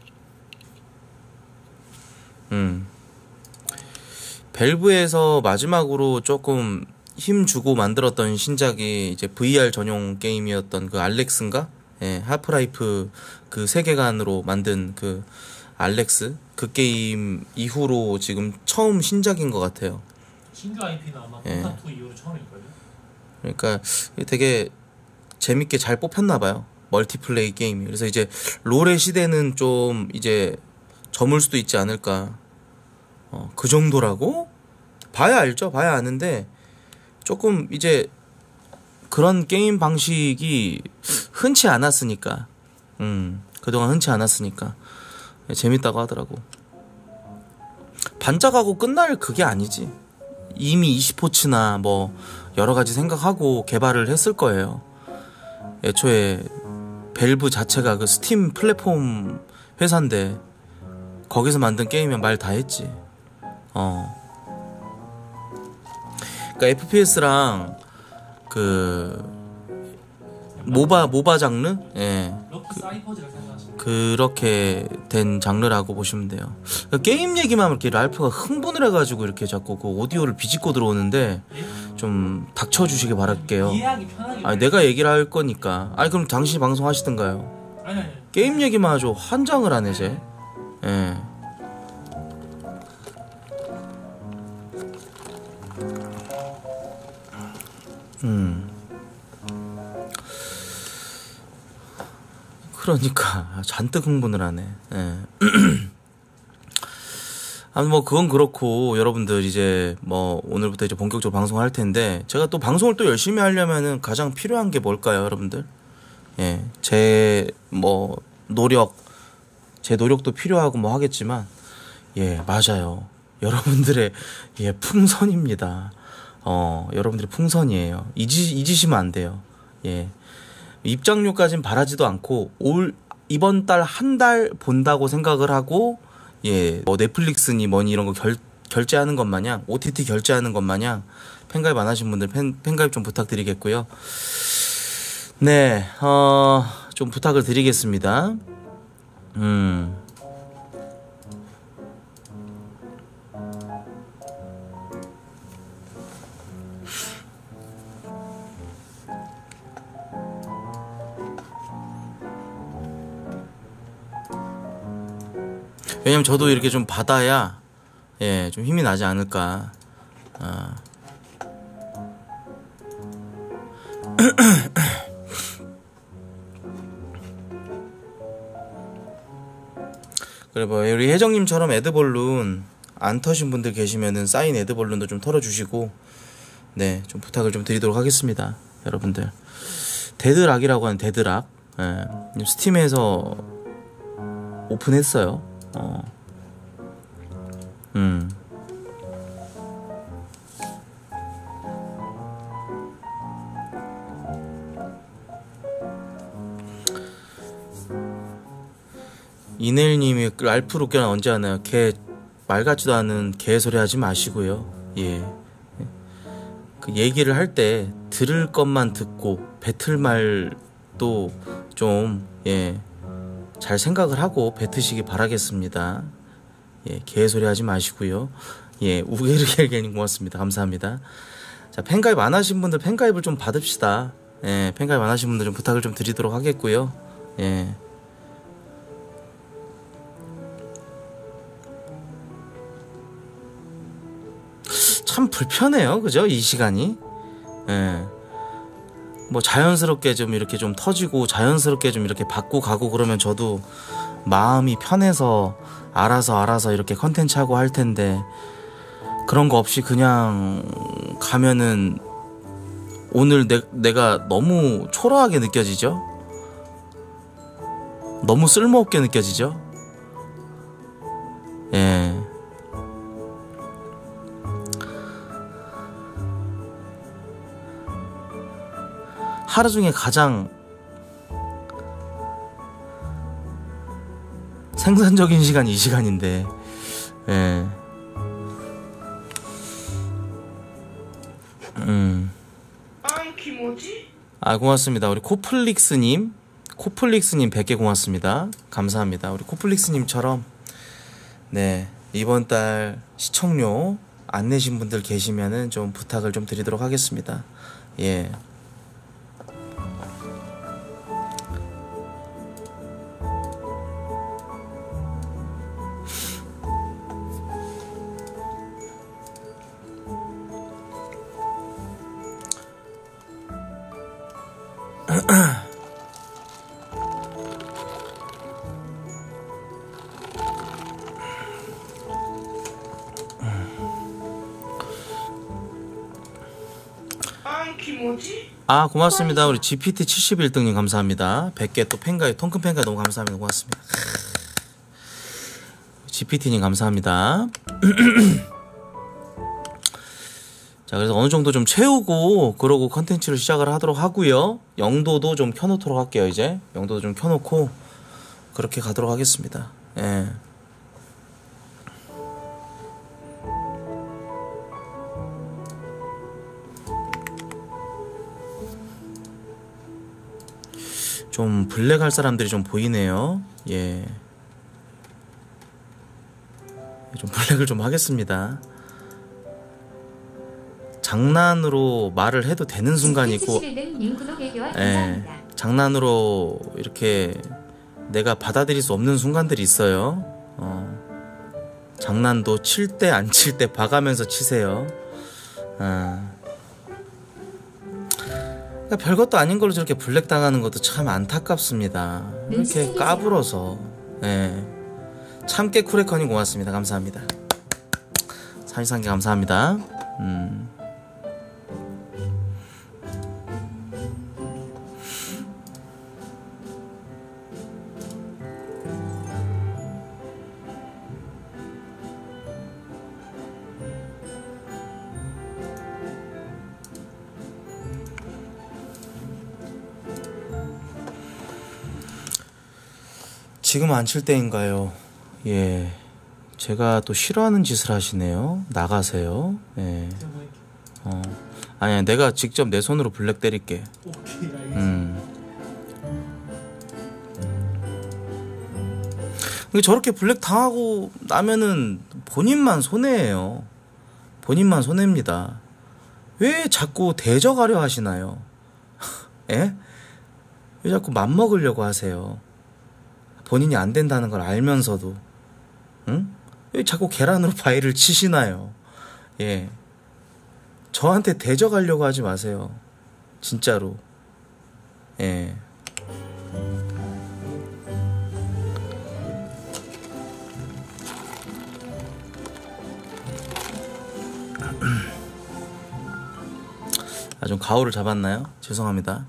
밸브에서 마지막으로 조금 힘주고 만들었던 신작이 이제 VR 전용 게임이었던 그 알렉스인가? 예, 하프라이프 그 세계관으로 만든 그 알렉스, 그 게임 이후로 지금 처음 신작인 것 같아요. 신규 IP는 아마 예. 콘타2 이후로 처음일걸요? 그러니까 되게 재밌게 잘 뽑혔나봐요. 멀티플레이 게임이. 그래서 이제 롤의 시대는 좀 이제 저물 수도 있지 않을까. 그 정도라고? 봐야 알죠. 봐야 아는데 조금 이제 그런 게임 방식이 흔치 않았으니까, 그동안 흔치 않았으니까 재밌다고 하더라고. 반짝하고 끝날 그게 아니지. 이미 e스포츠나 뭐 여러 가지 생각하고 개발을 했을 거예요. 애초에 밸브 자체가 그 스팀 플랫폼 회사인데 거기서 만든 게임이면 말 다 했지. 그러니까 FPS랑 그 모바 장르? 예. 럭크 사이퍼즈라 생각하시면 그렇게 된 장르라고 보시면 돼요. 그러니까 게임 얘기만 하면 이렇게 랄프가 흥분을 해가지고 이렇게 자꾸 그 오디오를 비집고 들어오는데 좀 닥쳐주시길 바랄게요. 이해하기 편하게. 아니 내가 얘기를 할 거니까. 아니 그럼 당신이 방송하시던가요. 아니. 게임 얘기만 하죠. 환장을 하네 쟤. 예. 그러니까 잔뜩 흥분을 하네. 예. 아무튼 뭐 그건 그렇고 여러분들 이제 뭐 오늘부터 이제 본격적으로 방송할 텐데 제가 또 방송을 또 열심히 하려면은 가장 필요한 게 뭘까요, 여러분들? 예, 제 뭐 제 노력도 필요하고 뭐 하겠지만 예, 맞아요. 여러분들의 예 풍선입니다. 여러분들의 풍선이에요. 잊으시면 안 돼요. 예. 입장료까진 바라지도 않고 이번 달 한 달 본다고 생각을 하고 예, 뭐 넷플릭스니 뭐니 이런 거 결제하는 것 마냥 OTT 결제하는 것 마냥 팬가입 안 하신 분들 팬가입 좀 부탁드리겠고요. 네, 좀 부탁을 드리겠습니다. 왜냐면 저도 이렇게 좀 받아야 예, 좀 힘이 나지 않을까. 그래 뭐 우리 혜정님처럼 애드볼룬 안 터신 분들 계시면은 사인 애드볼룬도 좀 털어주시고 네, 좀 부탁을 좀 드리도록 하겠습니다, 여러분들. 데드락이라고 하는 데드락 예, 스팀에서 오픈했어요. 이넬님이 랄프 룩게는 언제 하나요? 말 같지도 않은 개소리 하지 마시고요. 예. 그 얘기를 할 때 들을 것만 듣고 뱉을 말도 좀 예. 잘 생각을 하고 뱉으시기 바라겠습니다. 예, 개소리 하지 마시고요. 예, 우게르게르게님 고맙습니다. 감사합니다. 자, 팬가입 안 하신 분들 팬가입을 좀 받읍시다. 예, 팬가입 안 하신 분들 좀 부탁을 좀 드리도록 하겠고요. 예. 참 불편해요, 그죠? 이 시간이. 예. 뭐 자연스럽게 좀 이렇게 좀 터지고 자연스럽게 좀 이렇게 받고 가고 그러면 저도 마음이 편해서 알아서 이렇게 컨텐츠 하고 할 텐데 그런 거 없이 그냥 가면은 오늘 내가 너무 초라하게 느껴지죠? 너무 쓸모없게 느껴지죠? 예. 하루 중에 가장 생산적인 시간이 이 시간인데, 예. 아, 고맙습니다. 우리 코플릭스님 100개 고맙습니다. 감사합니다. 우리 코플릭스님처럼, 네, 이번 달 시청료 안 내신 분들 계시면은 좀 부탁을 좀 드리도록 하겠습니다. 예. 아, 고맙습니다. 우리 GPT 71등님 감사합니다. 100개 또 팬가입, 통큰 팬가입 너무 감사합니다. 고맙습니다. GPT님 감사합니다. 자, 그래서 어느 정도 좀 채우고 그러고 컨텐츠를 시작을 하도록 하고요. 영도도 좀 켜놓도록 할게요. 이제 영도도 좀 켜놓고 그렇게 가도록 하겠습니다. 예. 좀 블랙 할 사람들이 좀 보이네요. 예. 좀 블랙을 좀 하겠습니다. 장난으로 말을 해도 되는 순간이 있고, 예, 장난으로 이렇게 내가 받아들일 수 없는 순간들이 있어요. 장난도 칠 때 안 칠 때 봐가면서 치세요. 그러니까 별것도 아닌 걸로 저렇게 블랙 당하는 것도 참 안타깝습니다. 이렇게 까불어서. 예. 참깨 쿠레커님 고맙습니다. 감사합니다. 33개 감사합니다. 지금 안 칠 때인가요? 예. 제가 또 싫어하는 짓을 하시네요. 나가세요. 예. 아니야, 내가 직접 내 손으로 블랙 때릴게. 오케이, 알겠습니다. 근데 저렇게 블랙 당하고 나면은 본인만 손해예요. 본인만 손해입니다. 왜 자꾸 대적하려 하시나요? 예? 왜 자꾸 맘먹으려고 하세요? 본인이 안 된다는 걸 알면서도, 응? 왜 자꾸 계란으로 바위를 치시나요? 예. 저한테 대적하려고 하지 마세요. 진짜로. 예. 좀 가오를 잡았나요? 죄송합니다.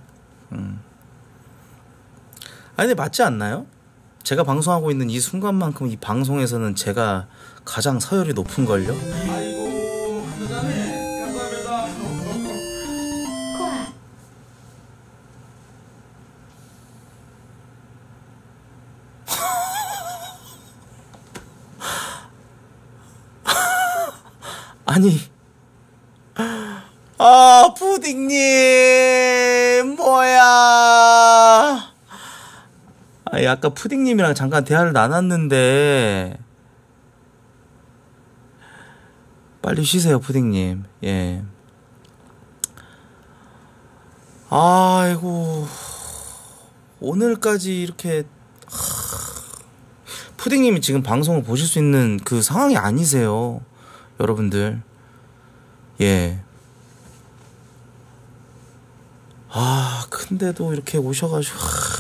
아니, 근데 맞지 않나요? 제가 방송하고 있는 이 순간만큼 이 방송에서는 제가 가장 서열이 높은걸요? 아이고, 감사하네. 감사합니다. 코아 아니, 푸딩님, 뭐야. 아니, 아까 푸딩님이랑 잠깐 대화를 나눴는데, 빨리 쉬세요, 푸딩님. 예. 아이고, 오늘까지 이렇게, 푸딩님이 지금 방송을 보실 수 있는 그 상황이 아니세요, 여러분들. 예. 근데도 이렇게 오셔가지고,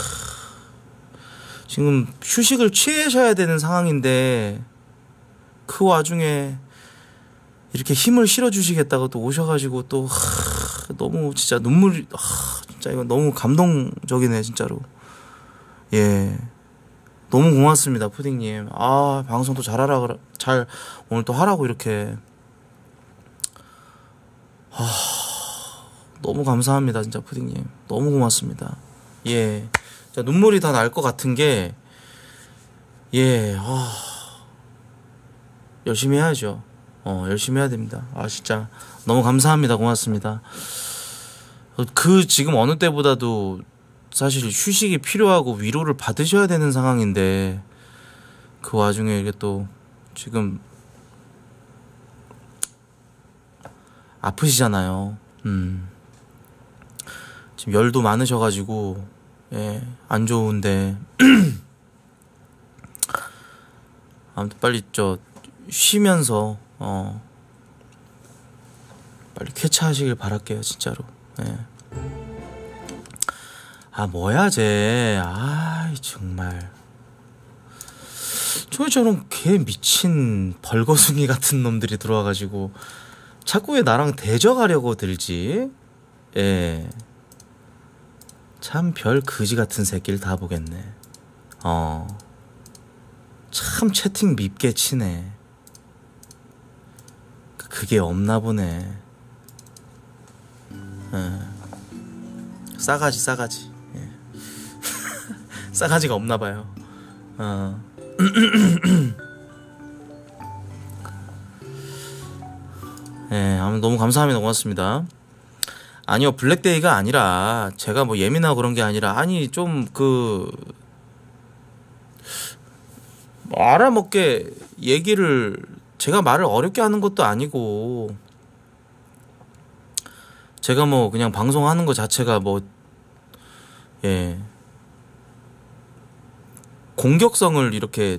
지금 휴식을 취하셔야 되는 상황인데, 그 와중에 이렇게 힘을 실어주시겠다고 또 오셔가지고 또, 너무 진짜 눈물이, 진짜 이거 너무 감동적이네, 진짜로. 예. 너무 고맙습니다, 푸딩님. 방송도 잘, 오늘 또 하라고 이렇게. 너무 감사합니다, 진짜 푸딩님. 너무 고맙습니다. 예. 자, 눈물이 다 날 것 같은 게, 예, 열심히 해야죠. 열심히 해야 됩니다. 진짜. 너무 감사합니다. 고맙습니다. 지금 어느 때보다도 사실 휴식이 필요하고 위로를 받으셔야 되는 상황인데, 그 와중에 이게 또, 지금, 아프시잖아요. 지금 열도 많으셔가지고, 예, 안 좋은데. 아무튼 빨리 쉬면서, 빨리 쾌차하시길 바랄게요, 진짜로. 예. 뭐야, 쟤. 정말. 저런 개 미친 벌거숭이 같은 놈들이 들어와가지고, 자꾸 왜 나랑 대적하려고 들지? 예. 참 별 거지 같은 새끼를 다 보겠네. 참 채팅 밉게 치네. 그게 없나 보네. 싸가지. 예. 싸가지가 없나 봐요. 예, 아무튼 너무 감사합니다. 고맙습니다. 아니요, 블랙데이가 아니라 제가 뭐 예민하고 그런 게 아니라 아니 좀 뭐 알아먹게 얘기를 제가 말을 어렵게 하는 것도 아니고 제가 뭐 그냥 방송하는 것 자체가 뭐 예 공격성을 이렇게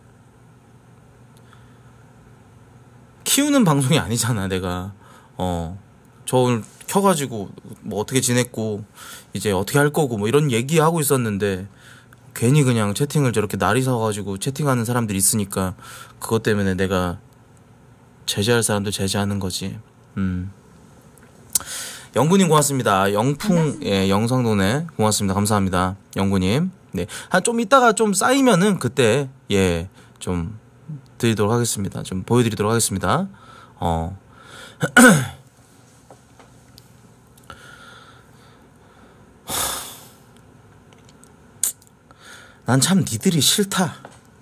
키우는 방송이 아니잖아. 내가 저 오늘 켜가지고 뭐 어떻게 지냈고 이제 어떻게 할 거고 뭐 이런 얘기하고 있었는데 괜히 그냥 채팅을 저렇게 날이 서가지고 채팅하는 사람들이 있으니까 그것 때문에 내가 제재할 사람도 제재하는 거지. 영구님 고맙습니다. 영풍 예 영상도네 고맙습니다. 감사합니다. 영구님. 네, 한 좀 이따가 좀 쌓이면은 그때 예 좀 드리도록 하겠습니다. 좀 보여드리도록 하겠습니다. 난 참 니들이 싫다.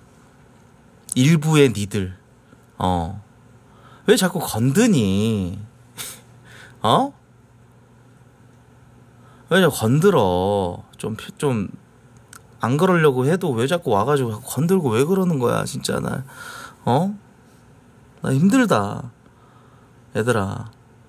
일부의 니들. 왜 자꾸 건드니? 왜 자꾸 건들어? 좀 안 그러려고 해도 왜 자꾸 와가지고 건들고 왜 그러는 거야, 진짜 나. 나 힘들다. 얘들아.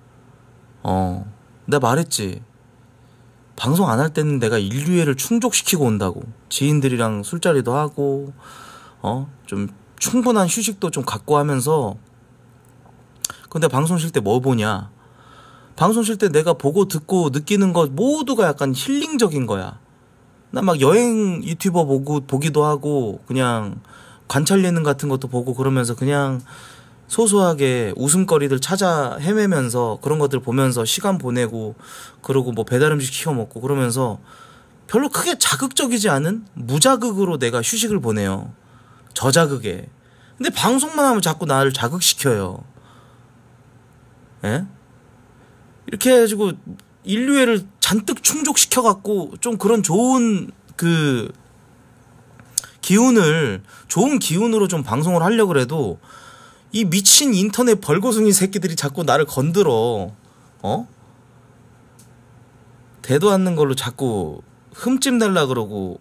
내가 말했지. 방송 안 할 때는 내가 인류애를 충족시키고 온다고. 지인들이랑 술자리도 하고, 좀 충분한 휴식도 좀 갖고 하면서. 근데 방송 쉴 때 뭐 보냐? 방송 쉴 때 내가 보고 듣고 느끼는 것 모두가 약간 힐링적인 거야. 나 막 여행 유튜버 보기도 하고, 그냥 관찰 예능 같은 것도 보고 그러면서 그냥 소소하게 웃음거리들 찾아 헤매면서 그런 것들 보면서 시간 보내고, 그러고 뭐 배달 음식 시켜 먹고 그러면서 별로 크게 자극적이지 않은 무자극으로 내가 휴식을 보내요. 저자극에. 근데 방송만 하면 자꾸 나를 자극시켜요. 예? 이렇게 해가지고 인류애를 잔뜩 충족시켜갖고 좀 그런 좋은 좋은 기운으로 좀 방송을 하려고 그래도 이 미친 인터넷 벌거숭이 새끼들이 자꾸 나를 건들어. 대도 않는 걸로 자꾸 흠집 내려 그러고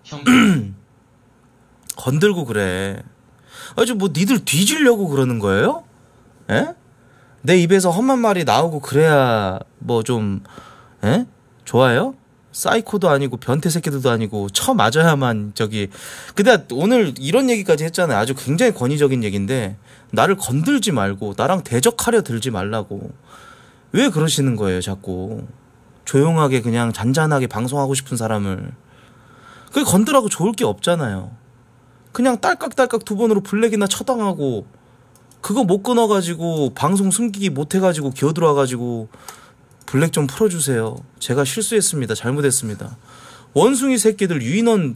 건들고 그래. 아주 뭐 니들 뒤지려고 그러는 거예요? 에? 내 입에서 험한 말이 나오고 그래야 뭐 좀 좋아요? 사이코도 아니고 변태 새끼들도 아니고 쳐 맞아야만 저기. 근데 오늘 이런 얘기까지 했잖아요. 아주 굉장히 권위적인 얘기인데 나를 건들지 말고 나랑 대적하려 들지 말라고. 왜 그러시는 거예요 자꾸. 조용하게 그냥 잔잔하게 방송하고 싶은 사람을 그게 건드라고 좋을 게 없잖아요. 그냥 딸깍딸깍 두 번으로 블랙이나 처당하고 그거 못 끊어가지고 방송 숨기기 못해가지고 기어들어와가지고 블랙 좀 풀어주세요. 제가 실수했습니다. 잘못했습니다. 원숭이 새끼들 유인원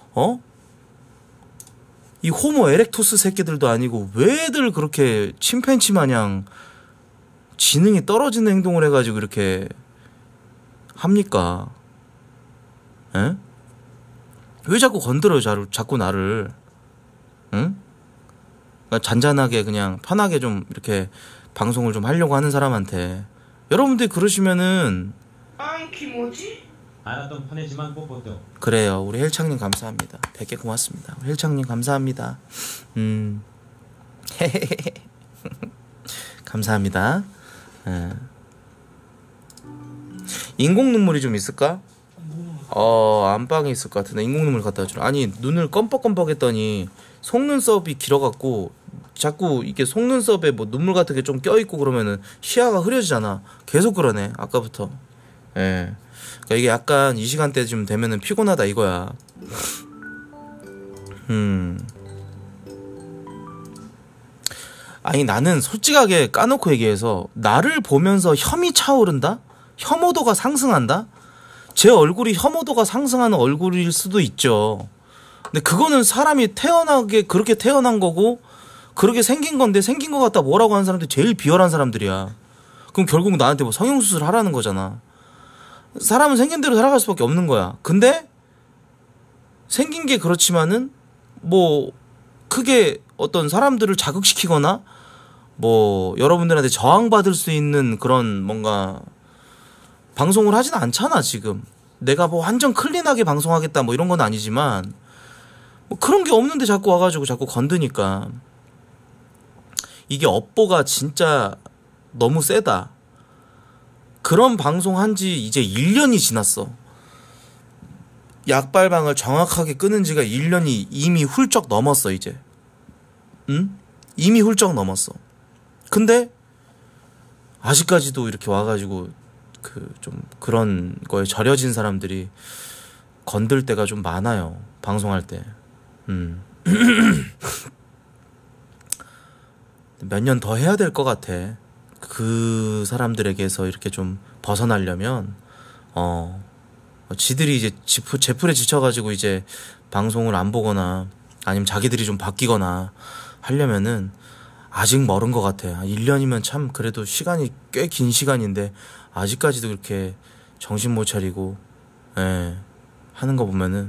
이 호모 에렉토스 새끼들도 아니고 왜들 그렇게 침팬치 마냥 지능이 떨어지는 행동을 해가지고 이렇게 합니까? 에? 왜 자꾸 건드려요 자꾸 나를. 응? 잔잔하게 그냥 편하게 좀 이렇게 방송을 좀 하려고 하는 사람한테 여러분들 그러시면은 키모지? 알았던 판이지만 뽀뽀도. 그래요. 우리 헬창님 감사합니다. 100개 고맙습니다. 우리 헬창님 감사합니다. 감사합니다. 인공 눈물이 좀 있을까? 안방에 있을 것 같은데 인공 눈물 갖다 주라. 아니 눈을 껌뻑껌뻑 했더니 속눈썹이 길어갖고 자꾸 이게 속눈썹에 뭐 눈물 같은 게 좀 껴있고 그러면은 시야가 흐려지잖아. 계속 그러네 아까부터. 예. 그러니까 이게 약간 이 시간대 좀 되면은 피곤하다 이거야. 아니 나는 솔직하게 까놓고 얘기해서 나를 보면서 혐이 차오른다? 혐오도가 상승한다? 제 얼굴이 혐오도가 상승하는 얼굴일 수도 있죠. 근데 그거는 사람이 태어나게 그렇게 태어난 거고 그렇게 생긴 건데 생긴 것 같다 뭐라고 하는 사람들이 제일 비열한 사람들이야. 그럼 결국 나한테 뭐 성형수술 하라는 거잖아. 사람은 생긴 대로 살아갈 수밖에 없는 거야. 근데 생긴 게 그렇지만은 뭐 크게 어떤 사람들을 자극시키거나 뭐 여러분들한테 저항받을 수 있는 그런 뭔가 방송을 하진 않잖아 지금. 내가 뭐 완전 클린하게 방송하겠다 뭐 이런 건 아니지만 뭐 그런 게 없는데 자꾸 와가지고 자꾸 건드니까 이게 업보가 진짜 너무 세다. 그런 방송 한지 이제 1년이 지났어. 약발방을 정확하게 끊은 지가 1년이 이미 훌쩍 넘었어 이제. 응? 이미 훌쩍 넘었어. 근데 아직까지도 이렇게 와가지고 그 좀 그런 거에 절여진 사람들이 건들 때가 좀 많아요. 방송할 때. 몇 년 더 해야 될 것 같아. 그 사람들에게서 이렇게 좀 벗어나려면 지들이 이제 제풀에 지쳐가지고 이제 방송을 안 보거나 아니면 자기들이 좀 바뀌거나 하려면은 아직 멀은 것 같아. 1년이면 참 그래도 시간이 꽤 긴 시간인데 아직까지도 그렇게 정신 못 차리고 하는 거 보면은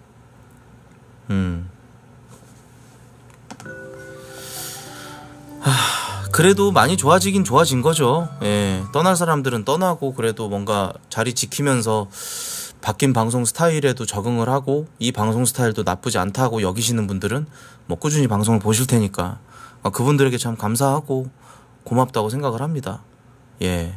그래도 많이 좋아지긴 좋아진 거죠. 예, 떠날 사람들은 떠나고 그래도 뭔가 자리 지키면서 바뀐 방송 스타일에도 적응을 하고 이 방송 스타일도 나쁘지 않다고 여기시는 분들은 뭐 꾸준히 방송을 보실 테니까 그분들에게 참 감사하고 고맙다고 생각을 합니다. 예.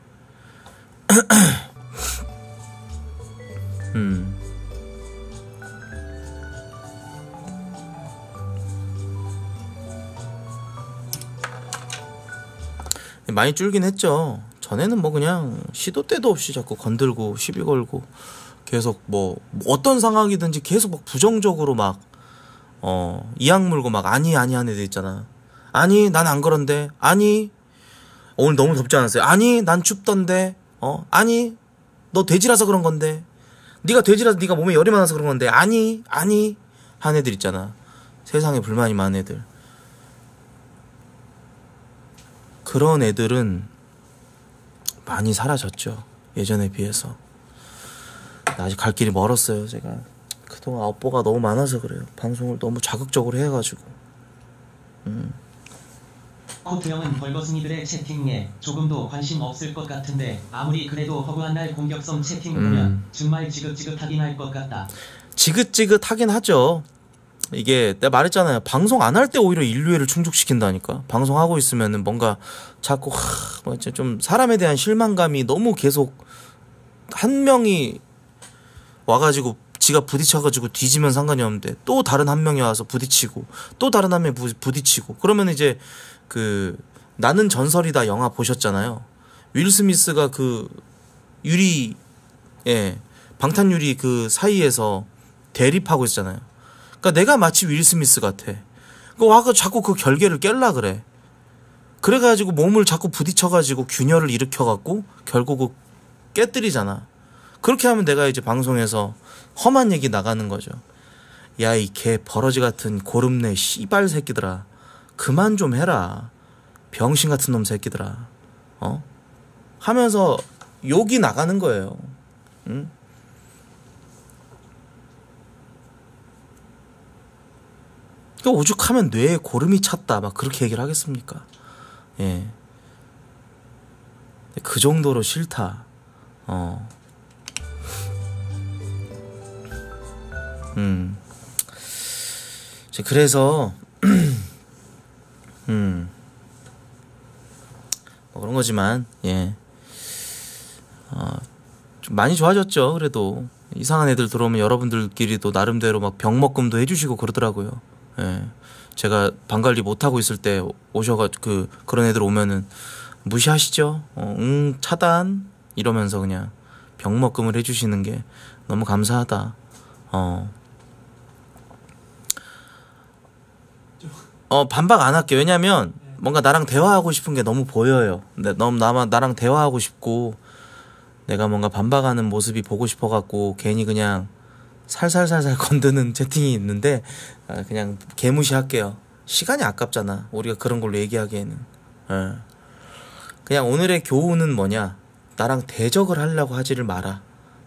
많이 줄긴 했죠. 전에는 뭐 그냥 시도 때도 없이 자꾸 건들고 시비 걸고 계속 뭐 어떤 상황이든지 계속 막 부정적으로 막 이악 물고 막 아니 하는 애들 있잖아. 아니 난 안 그런데, 아니 오늘 너무 덥지 않았어요, 아니 난 춥던데, 아니 너 돼지라서 그런 건데, 네가 돼지라서 네가 몸에 열이 많아서 그런 건데, 아니 하는 애들 있잖아. 세상에 불만이 많은 애들. 그런 애들은 많이 사라졌죠. 예전에 비해서. 아직 갈 길이 멀었어요. 제가 그동안 업보가 너무 많아서 그래요. 방송을 너무 자극적으로 해가지고. 코트형은 벌거숭이들의 채팅에 조금도 관심 없을 것 같은데 아무리 그래도 허구한 날 공격성 채팅 보면 정말 지긋지긋하긴 할 것 같다. 지긋지긋하긴 하죠. 이게 내가 말했잖아요. 방송 안 할 때 오히려 인류애를 충족시킨다니까. 방송하고 있으면은 뭔가 자꾸 좀 사람에 대한 실망감이 너무 계속 한 명이 와가지고 지가 부딪혀가지고 뒤지면 상관이 없는데 또 다른 한 명이 와서 부딪히고 또 다른 한 명이 부딪히고 그러면 이제 그 나는 전설이다 영화 보셨잖아요. 윌 스미스가 그 방탄유리 그 사이에서 대립하고 있잖아요. 그러니까 내가 마치 윌 스미스 같아. 와가 자꾸 그 결계를 깰라 그래. 그래가지고 몸을 자꾸 부딪혀가지고 균열을 일으켜갖고 결국 깨뜨리잖아. 그렇게 하면 내가 이제 방송에서 험한 얘기 나가는 거죠. 야, 이 개 버러지 같은 고름내 씨발 새끼들아, 그만 좀 해라. 병신 같은 놈 새끼들아. 하면서 욕이 나가는 거예요. 응? 오죽하면 뇌에 고름이 찼다 막 그렇게 얘기를 하겠습니까? 예. 그 정도로 싫다. 그래서 뭐 그런 거지만 예. 좀 많이 좋아졌죠. 그래도 이상한 애들 들어오면 여러분들끼리도 나름대로 막 병먹금도 해주시고 그러더라고요. 예. 제가 방 관리 못하고 있을 때 오셔가지고 그런 애들 오면은 무시하시죠. 차단 이러면서 그냥 병먹금을 해주시는 게 너무 감사하다. 반박 안 할게. 왜냐면 뭔가 나랑 대화하고 싶은 게 너무 보여요. 너무 나랑 대화하고 싶고 내가 뭔가 반박하는 모습이 보고 싶어갖고 괜히 그냥 살살살살 건드는 채팅이 있는데 그냥 개무시할게요. 시간이 아깝잖아. 우리가 그런 걸로 얘기하기에는. 그냥 오늘의 교훈은 뭐냐, 나랑 대적을 하려고 하지를 마라.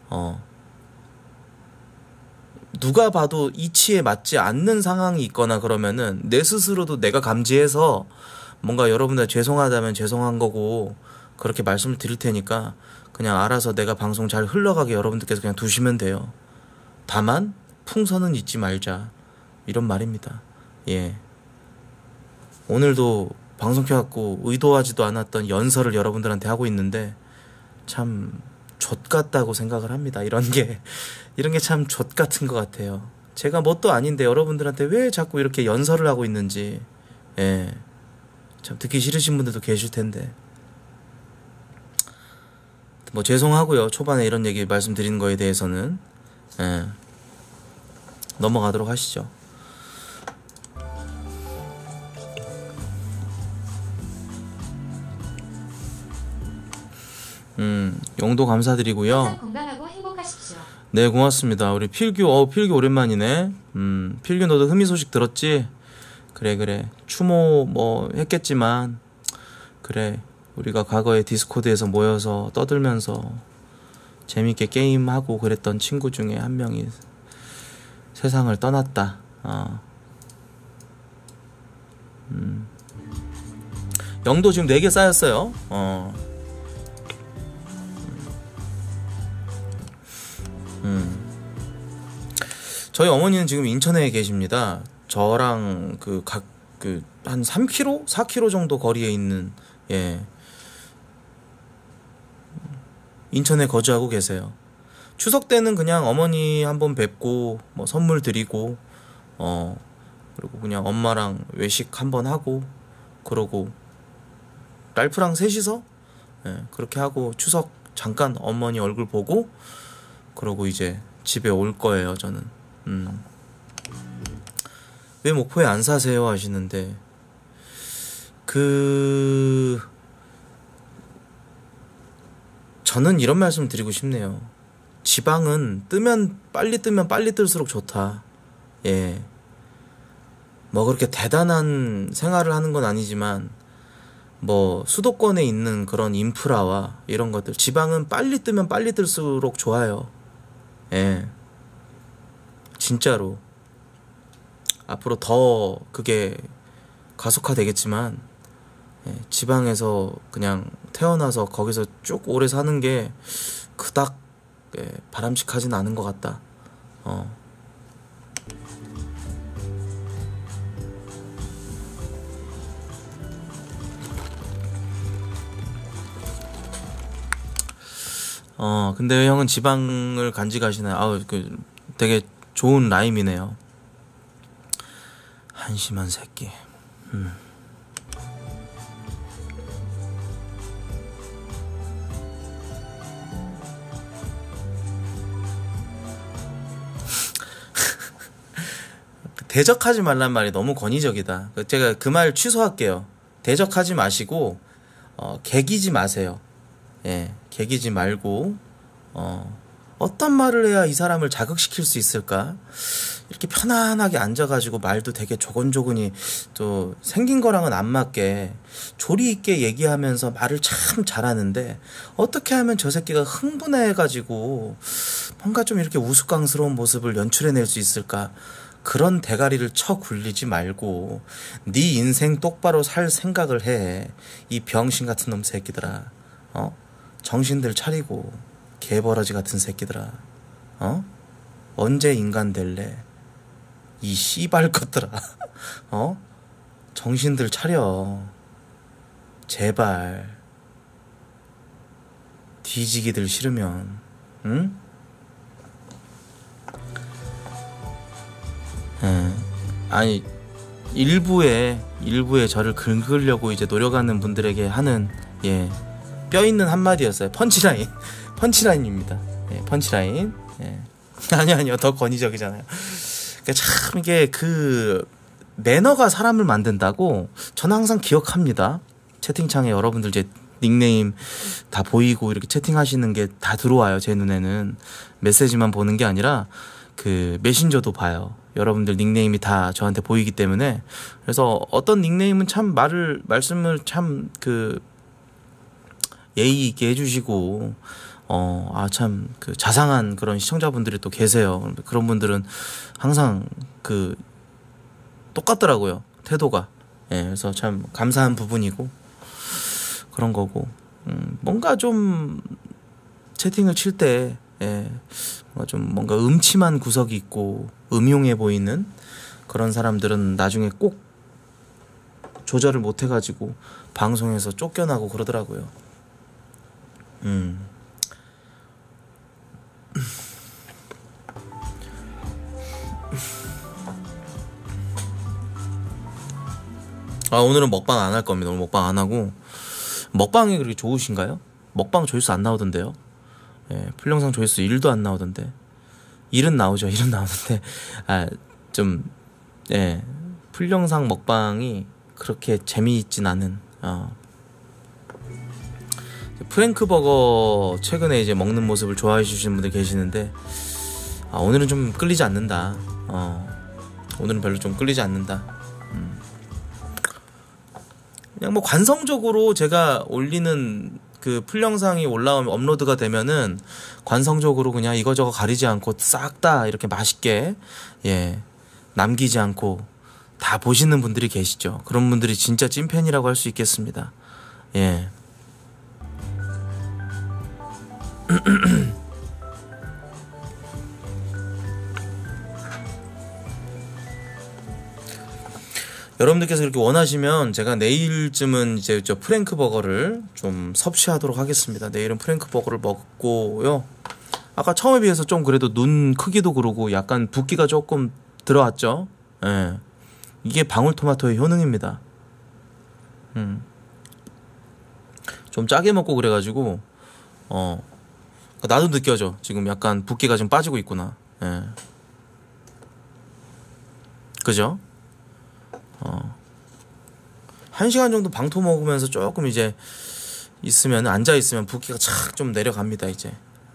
누가 봐도 이치에 맞지 않는 상황이 있거나 그러면은 내 스스로도 내가 감지해서 뭔가 여러분들 죄송하다면 죄송한 거고 그렇게 말씀을 드릴 테니까 그냥 알아서 내가 방송 잘 흘러가게 여러분들께서 그냥 두시면 돼요. 다만 풍선은 잊지 말자, 이런 말입니다. 예. 오늘도 방송 켜갖고 의도하지도 않았던 연설을 여러분들한테 하고 있는데 참 좆같다고 생각을 합니다. 이런 게 참 좆같은 것 같아요. 제가 뭣도 아닌데 여러분들한테 왜 자꾸 이렇게 연설을 하고 있는지, 예, 참 듣기 싫으신 분들도 계실 텐데 뭐 죄송하고요. 초반에 이런 얘기 말씀드리는 거에 대해서는. 예. 넘어가도록 하시죠. 용도 감사드리고요. 항상 건강하고 행복하십시오. 네, 고맙습니다. 우리 필규, 필규 오랜만이네. 필규 너도 흠이 소식 들었지? 그래. 추모 뭐 했겠지만, 그래. 우리가 과거에 디스코드에서 모여서 떠들면서 재밌게 게임하고 그랬던 친구 중에 한 명이 세상을 떠났다. 영도 지금 4개 쌓였어요. 저희 어머니는 지금 인천에 계십니다. 저랑 한 3km? 4km 정도 거리에 있는, 예, 인천에 거주하고 계세요. 추석 때는 그냥 어머니 한번 뵙고 뭐 선물 드리고 그리고 그냥 엄마랑 외식 한번 하고 그러고 랄프랑 셋이서, 예, 그렇게 하고 추석 잠깐 어머니 얼굴 보고 그러고 이제 집에 올 거예요. 저는. 왜 목포에 안 사세요 하시는데, 저는 이런 말씀 드리고 싶네요. 지방은 빨리 뜨면 빨리 뜰수록 좋다. 예. 뭐 그렇게 대단한 생활을 하는 건 아니지만 뭐 수도권에 있는 그런 인프라와 이런 것들, 지방은 빨리 뜨면 빨리 뜰수록 좋아요. 예. 진짜로 앞으로 더 그게 가속화되겠지만, 예, 지방에서 그냥 태어나서 거기서 쭉 오래 사는 게 그닥, 예, 바람직하진 않은 것 같다. 근데 왜 형은 지방을 간직하시나요? 아우, 되게 좋은 라임이네요. 한심한 새끼. 대적하지 말란 말이 너무 권위적이다. 제가 그 말 취소할게요. 대적하지 마시고 개기지 마세요. 예, 개기지 말고 어떤 말을 해야 이 사람을 자극시킬 수 있을까? 이렇게 편안하게 앉아가지고 말도 되게 조곤조곤히 또 생긴 거랑은 안 맞게 조리 있게 얘기하면서 말을 참 잘하는데, 어떻게 하면 저 새끼가 흥분해가지고 뭔가 좀 이렇게 우스꽝스러운 모습을 연출해낼 수 있을까? 그런 대가리를 쳐 굴리지 말고 네 인생 똑바로 살 생각을 해. 이 병신 같은 놈 새끼들아. 정신들 차리고, 개버러지 같은 새끼들아. 언제 인간 될래? 이 씨발 것들아. 정신들 차려. 제발. 뒤지기들 싫으면, 응? 아니, 일부에 저를 긁으려고 이제 노력하는 분들에게 하는, 예, 뼈 있는 한마디였어요. 펀치라인입니다. 예, 펀치라인. 예. 아니요, 더 권위적이잖아요. 그러니까 참 이게 매너가 사람을 만든다고 저는 항상 기억합니다. 채팅창에 여러분들 이제 닉네임 다 보이고 이렇게 채팅하시는 게 다 들어와요. 제 눈에는 메시지만 보는 게 아니라 메신저도 봐요. 여러분들 닉네임이 다 저한테 보이기 때문에. 그래서 어떤 닉네임은 참 말씀을 참 예의 있게 해주시고, 참 자상한 그런 시청자분들이 또 계세요. 그런 분들은 항상 똑같더라고요, 태도가. 예, 그래서 참 감사한 부분이고 그런 거고. 뭔가 좀 채팅을 칠 때 뭔가 음침한 구석이 있고 음흉해 보이는 그런 사람들은 나중에 꼭 조절을 못 해가지고 방송에서 쫓겨나고 그러더라고요. 오늘은 먹방 안 할 겁니다. 오늘 먹방 안 하고. 먹방이 그렇게 좋으신가요? 먹방 조회수 안 나오던데요. 풀영상 조회수 1도 안 나오던데. 1은 나오죠. 1은 나오는데 풀영상 먹방이 그렇게 재미있진 않은. 프랭크버거 최근에 이제 먹는 모습을 좋아해 주시는 분들 계시는데 오늘은 좀 끌리지 않는다. 오늘은 별로 좀 끌리지 않는다. 그냥 뭐 관성적으로 제가 올리는 그 풀영상이 올라오면 업로드가 되면은 관성적으로 그냥 이거저거 가리지 않고 싹 다 이렇게 맛있게 남기지 않고 다 보시는 분들이 계시죠. 그런 분들이 진짜 찐팬이라고 할 수 있겠습니다. 여러분들께서 그렇게 원하시면 제가 내일쯤은 이제 저 프랭크 버거를 좀 섭취하도록 하겠습니다. 내일은 프랭크 버거를 먹고요. 아까 처음에 비해서 좀 그래도 눈 크기도 그러고 약간 붓기가 조금 들어왔죠. 이게 방울토마토의 효능입니다. 좀 짜게 먹고 그래가지고 나도 느껴져. 지금 약간 붓기가 좀 빠지고 있구나. 그죠? 1시간 정도 방토 먹으면서 조금 이제 있으면, 앉아있으면 붓기가 착 좀 내려갑니다, 이제.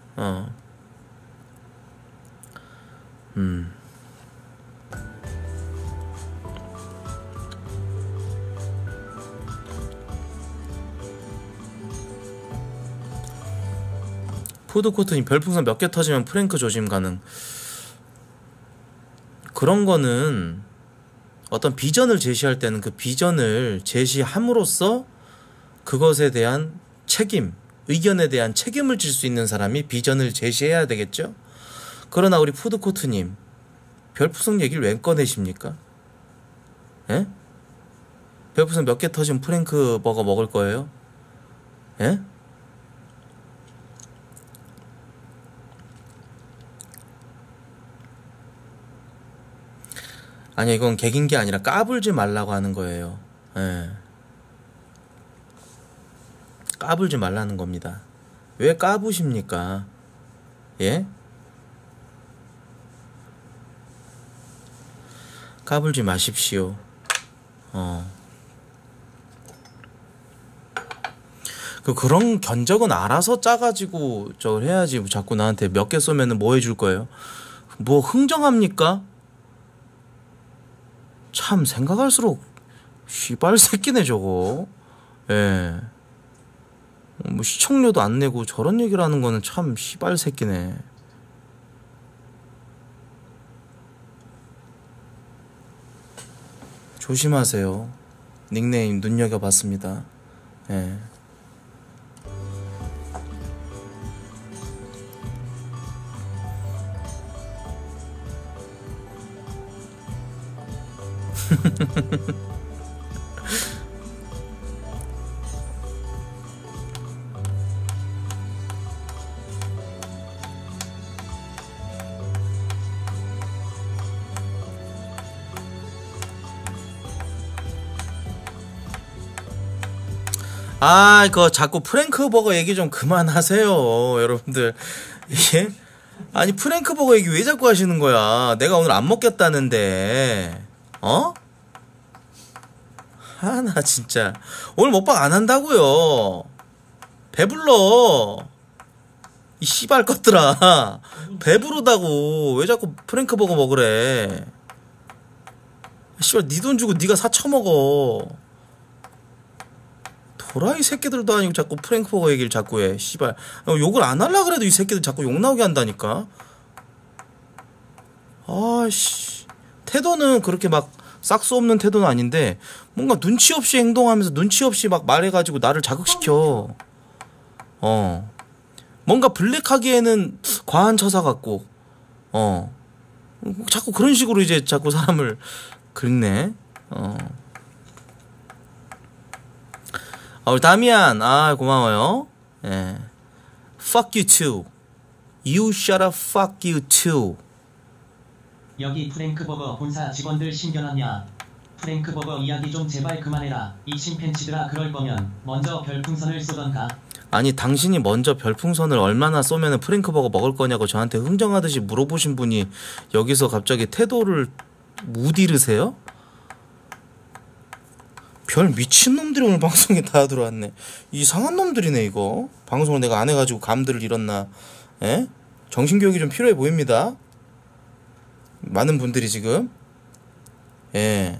푸드코트님, 별풍선 몇 개 터지면 프랭크 조심 가능. 그런 거는 어떤 비전을 제시할 때는 그 비전을 제시함으로써 그것에 대한 책임, 의견에 대한 책임을 질 수 있는 사람이 비전을 제시해야 되겠죠? 그러나 우리 푸드코트님, 별풍선 얘기를 왜 꺼내십니까? 별풍선 몇 개 터지면 프랭크 버거 먹을 거예요? 아니, 이건 개긴 게 아니라 까불지 말라고 하는 거예요. 까불지 말라는 겁니다. 왜 까부십니까? 까불지 마십시오. 그런 견적은 알아서 짜가지고 저걸 해야지. 자꾸 나한테 몇 개 쏘면은 뭐 해줄 거예요? 뭐 흥정합니까? 참 생각할수록 씨발 새끼네 저거. 뭐 시청료도 안 내고 저런 얘기를 하는 거는 참 씨발 새끼네. 조심하세요. 닉네임 눈여겨봤습니다. 그거 자꾸 프랭크 버거 얘기 좀 그만하세요, 여러분들. 이게 아니 프랭크 버거 얘기 왜 자꾸 하시는 거야? 내가 오늘 안 먹겠다는데. 나 진짜 오늘 먹방 안 한다고요. 배불러. 이 씨발 것들아. 배부르다고. 왜 자꾸 프랭크 버거 먹으래? 씨발 네 돈 주고 네가 사 처먹어. 도라이 새끼들도 아니고 자꾸 프랭크 버거 얘기를 자꾸 해. 씨발 욕을 안 하려 그래도 이 새끼들 자꾸 욕 나오게 한다니까. 아씨, 태도는 그렇게 막 싹수 없는 태도는 아닌데 뭔가 눈치 없이 행동하면서 눈치 없이 막 말해가지고 나를 자극시켜. 뭔가 블랙하기에는 과한 처사 같고, 자꾸 그런 식으로 이제 자꾸 사람을 긁네. 우리 다미안, 고마워요. 예. Fuck you too. You shut up, fuck you too. 여기 프랭크버거 본사 직원들 신겨놨냐? 프랭크버거 이야기 좀 제발 그만해라. 이 침팬치들아, 그럴 거면 먼저 별풍선을 쏘던가. 아니, 당신이 먼저 별풍선을 얼마나 쏘면은 프랭크버거 먹을 거냐고 저한테 흥정하듯이 물어보신 분이 여기서 갑자기 태도를 무디르세요? 별 미친놈들이 오늘 방송에 다 들어왔네. 이상한 놈들이네 이거. 방송을 내가 안 해가지고 감들을 잃었나. 에? 정신교육이 좀 필요해 보입니다. 많은 분들이 지금. 예.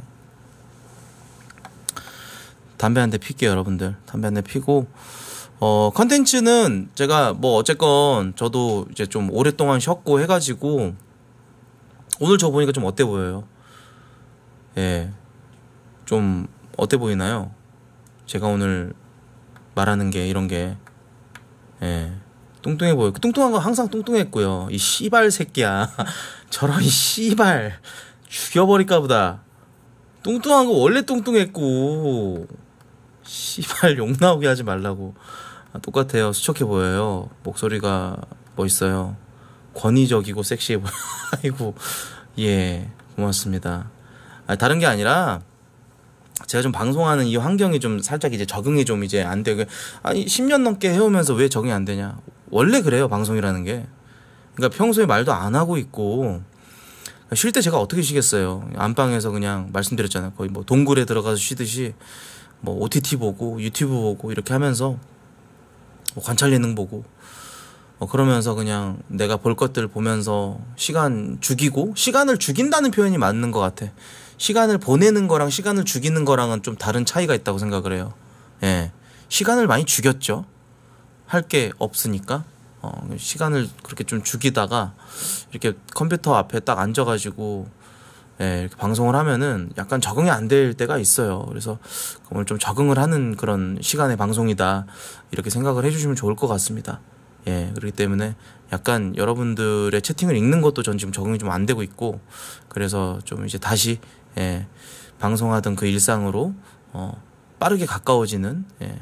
담배 한 대 필게요 여러분들. 담배 한 대 피고, 컨텐츠는 제가 뭐 어쨌건 저도 이제 좀 오랫동안 쉬었고 해가지고 오늘 저 보니까 좀 어때 보여요? 예. 좀 어때 보이나요? 제가 오늘 말하는 게 이런 게, 예, 뚱뚱해 보여. 뚱뚱한 거 항상 뚱뚱했고요. 이 씨발 새끼야. 저런 이 씨발 죽여버릴까 보다. 뚱뚱한 거 원래 뚱뚱했고, 씨발 욕 나오게 하지 말라고. 똑같아요. 수척해 보여요. 목소리가 멋있어요. 권위적이고 섹시해 보여. 아이고, 예, 고맙습니다. 다른 게 아니라 제가 좀 방송하는 이 환경이 좀 살짝 이제 적응이 좀 이제 안 되고, 아니 10년 넘게 해오면서 왜 적응이 안 되냐. 원래 그래요, 방송이라는 게. 그러니까 평소에 말도 안 하고 있고, 쉴 때 제가 어떻게 쉬겠어요. 안방에서 그냥 말씀드렸잖아요. 거의 뭐 동굴에 들어가서 쉬듯이 뭐 OTT 보고 유튜브 보고 이렇게 하면서 뭐 관찰 예능 보고 그러면서 그냥 내가 볼 것들 보면서 시간 죽이고, 시간을 죽인다는 표현이 맞는 것 같아. 시간을 보내는 거랑 시간을 죽이는 거랑은 좀 다른 차이가 있다고 생각을 해요. 예. 시간을 많이 죽였죠. 할 게 없으니까. 시간을 그렇게 좀 죽이다가 이렇게 컴퓨터 앞에 딱 앉아가지고, 예, 이렇게 방송을 하면은 약간 적응이 안 될 때가 있어요. 그래서 오늘 좀 적응을 하는 그런 시간의 방송이다, 이렇게 생각을 해주시면 좋을 것 같습니다. 예, 그렇기 때문에 약간 여러분들의 채팅을 읽는 것도 전 지금 적응이 좀 안 되고 있고, 그래서 좀 이제 다시, 예, 방송하던 그 일상으로 빠르게 가까워지는, 예,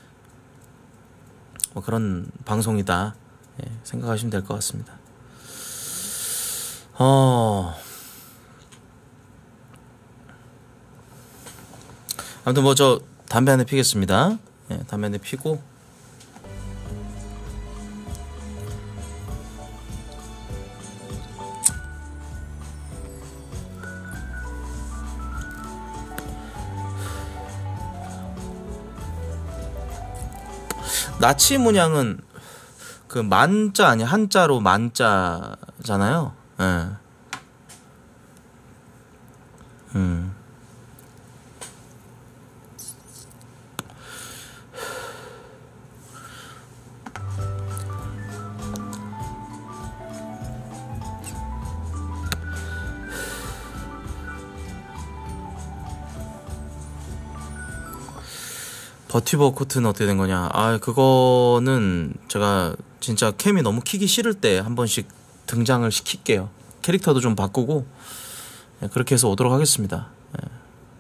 뭐 그런 방송이다, 예, 생각하시면 될 것 같습니다. 아무튼 뭐 저 담배 한 대 피겠습니다. 예, 담배 한 대 피고, 나치 문양은 그 만자 아니야? 한자로 만자잖아요. 예. 버티버 코트는 어떻게 된 거냐? 그거는 제가 진짜 캠이 너무 키기 싫을 때 한 번씩 등장을 시킬게요. 캐릭터도 좀 바꾸고, 예, 그렇게 해서 오도록 하겠습니다. 예.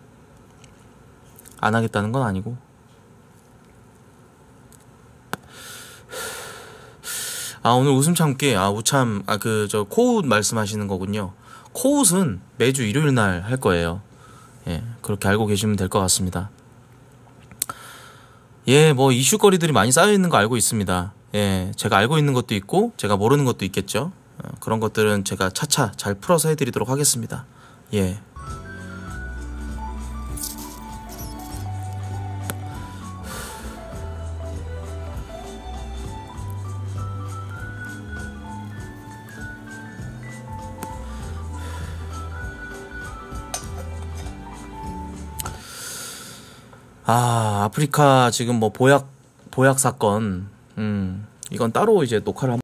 안 하겠다는 건 아니고. 오늘 웃음 참기, 우참, 저 코웃 말씀하시는 거군요. 코웃은 매주 일요일 날 할 거예요. 예, 그렇게 알고 계시면 될 것 같습니다. 예, 뭐 이슈거리들이 많이 쌓여 있는 거 알고 있습니다. 예, 제가 알고 있는 것도 있고 제가 모르는 것도 있겠죠. 그런 것들은 제가 차차 잘 풀어서 해드리도록 하겠습니다. 예. 아프리카 지금 뭐 보약 사건, 이건 따로 이제 녹화를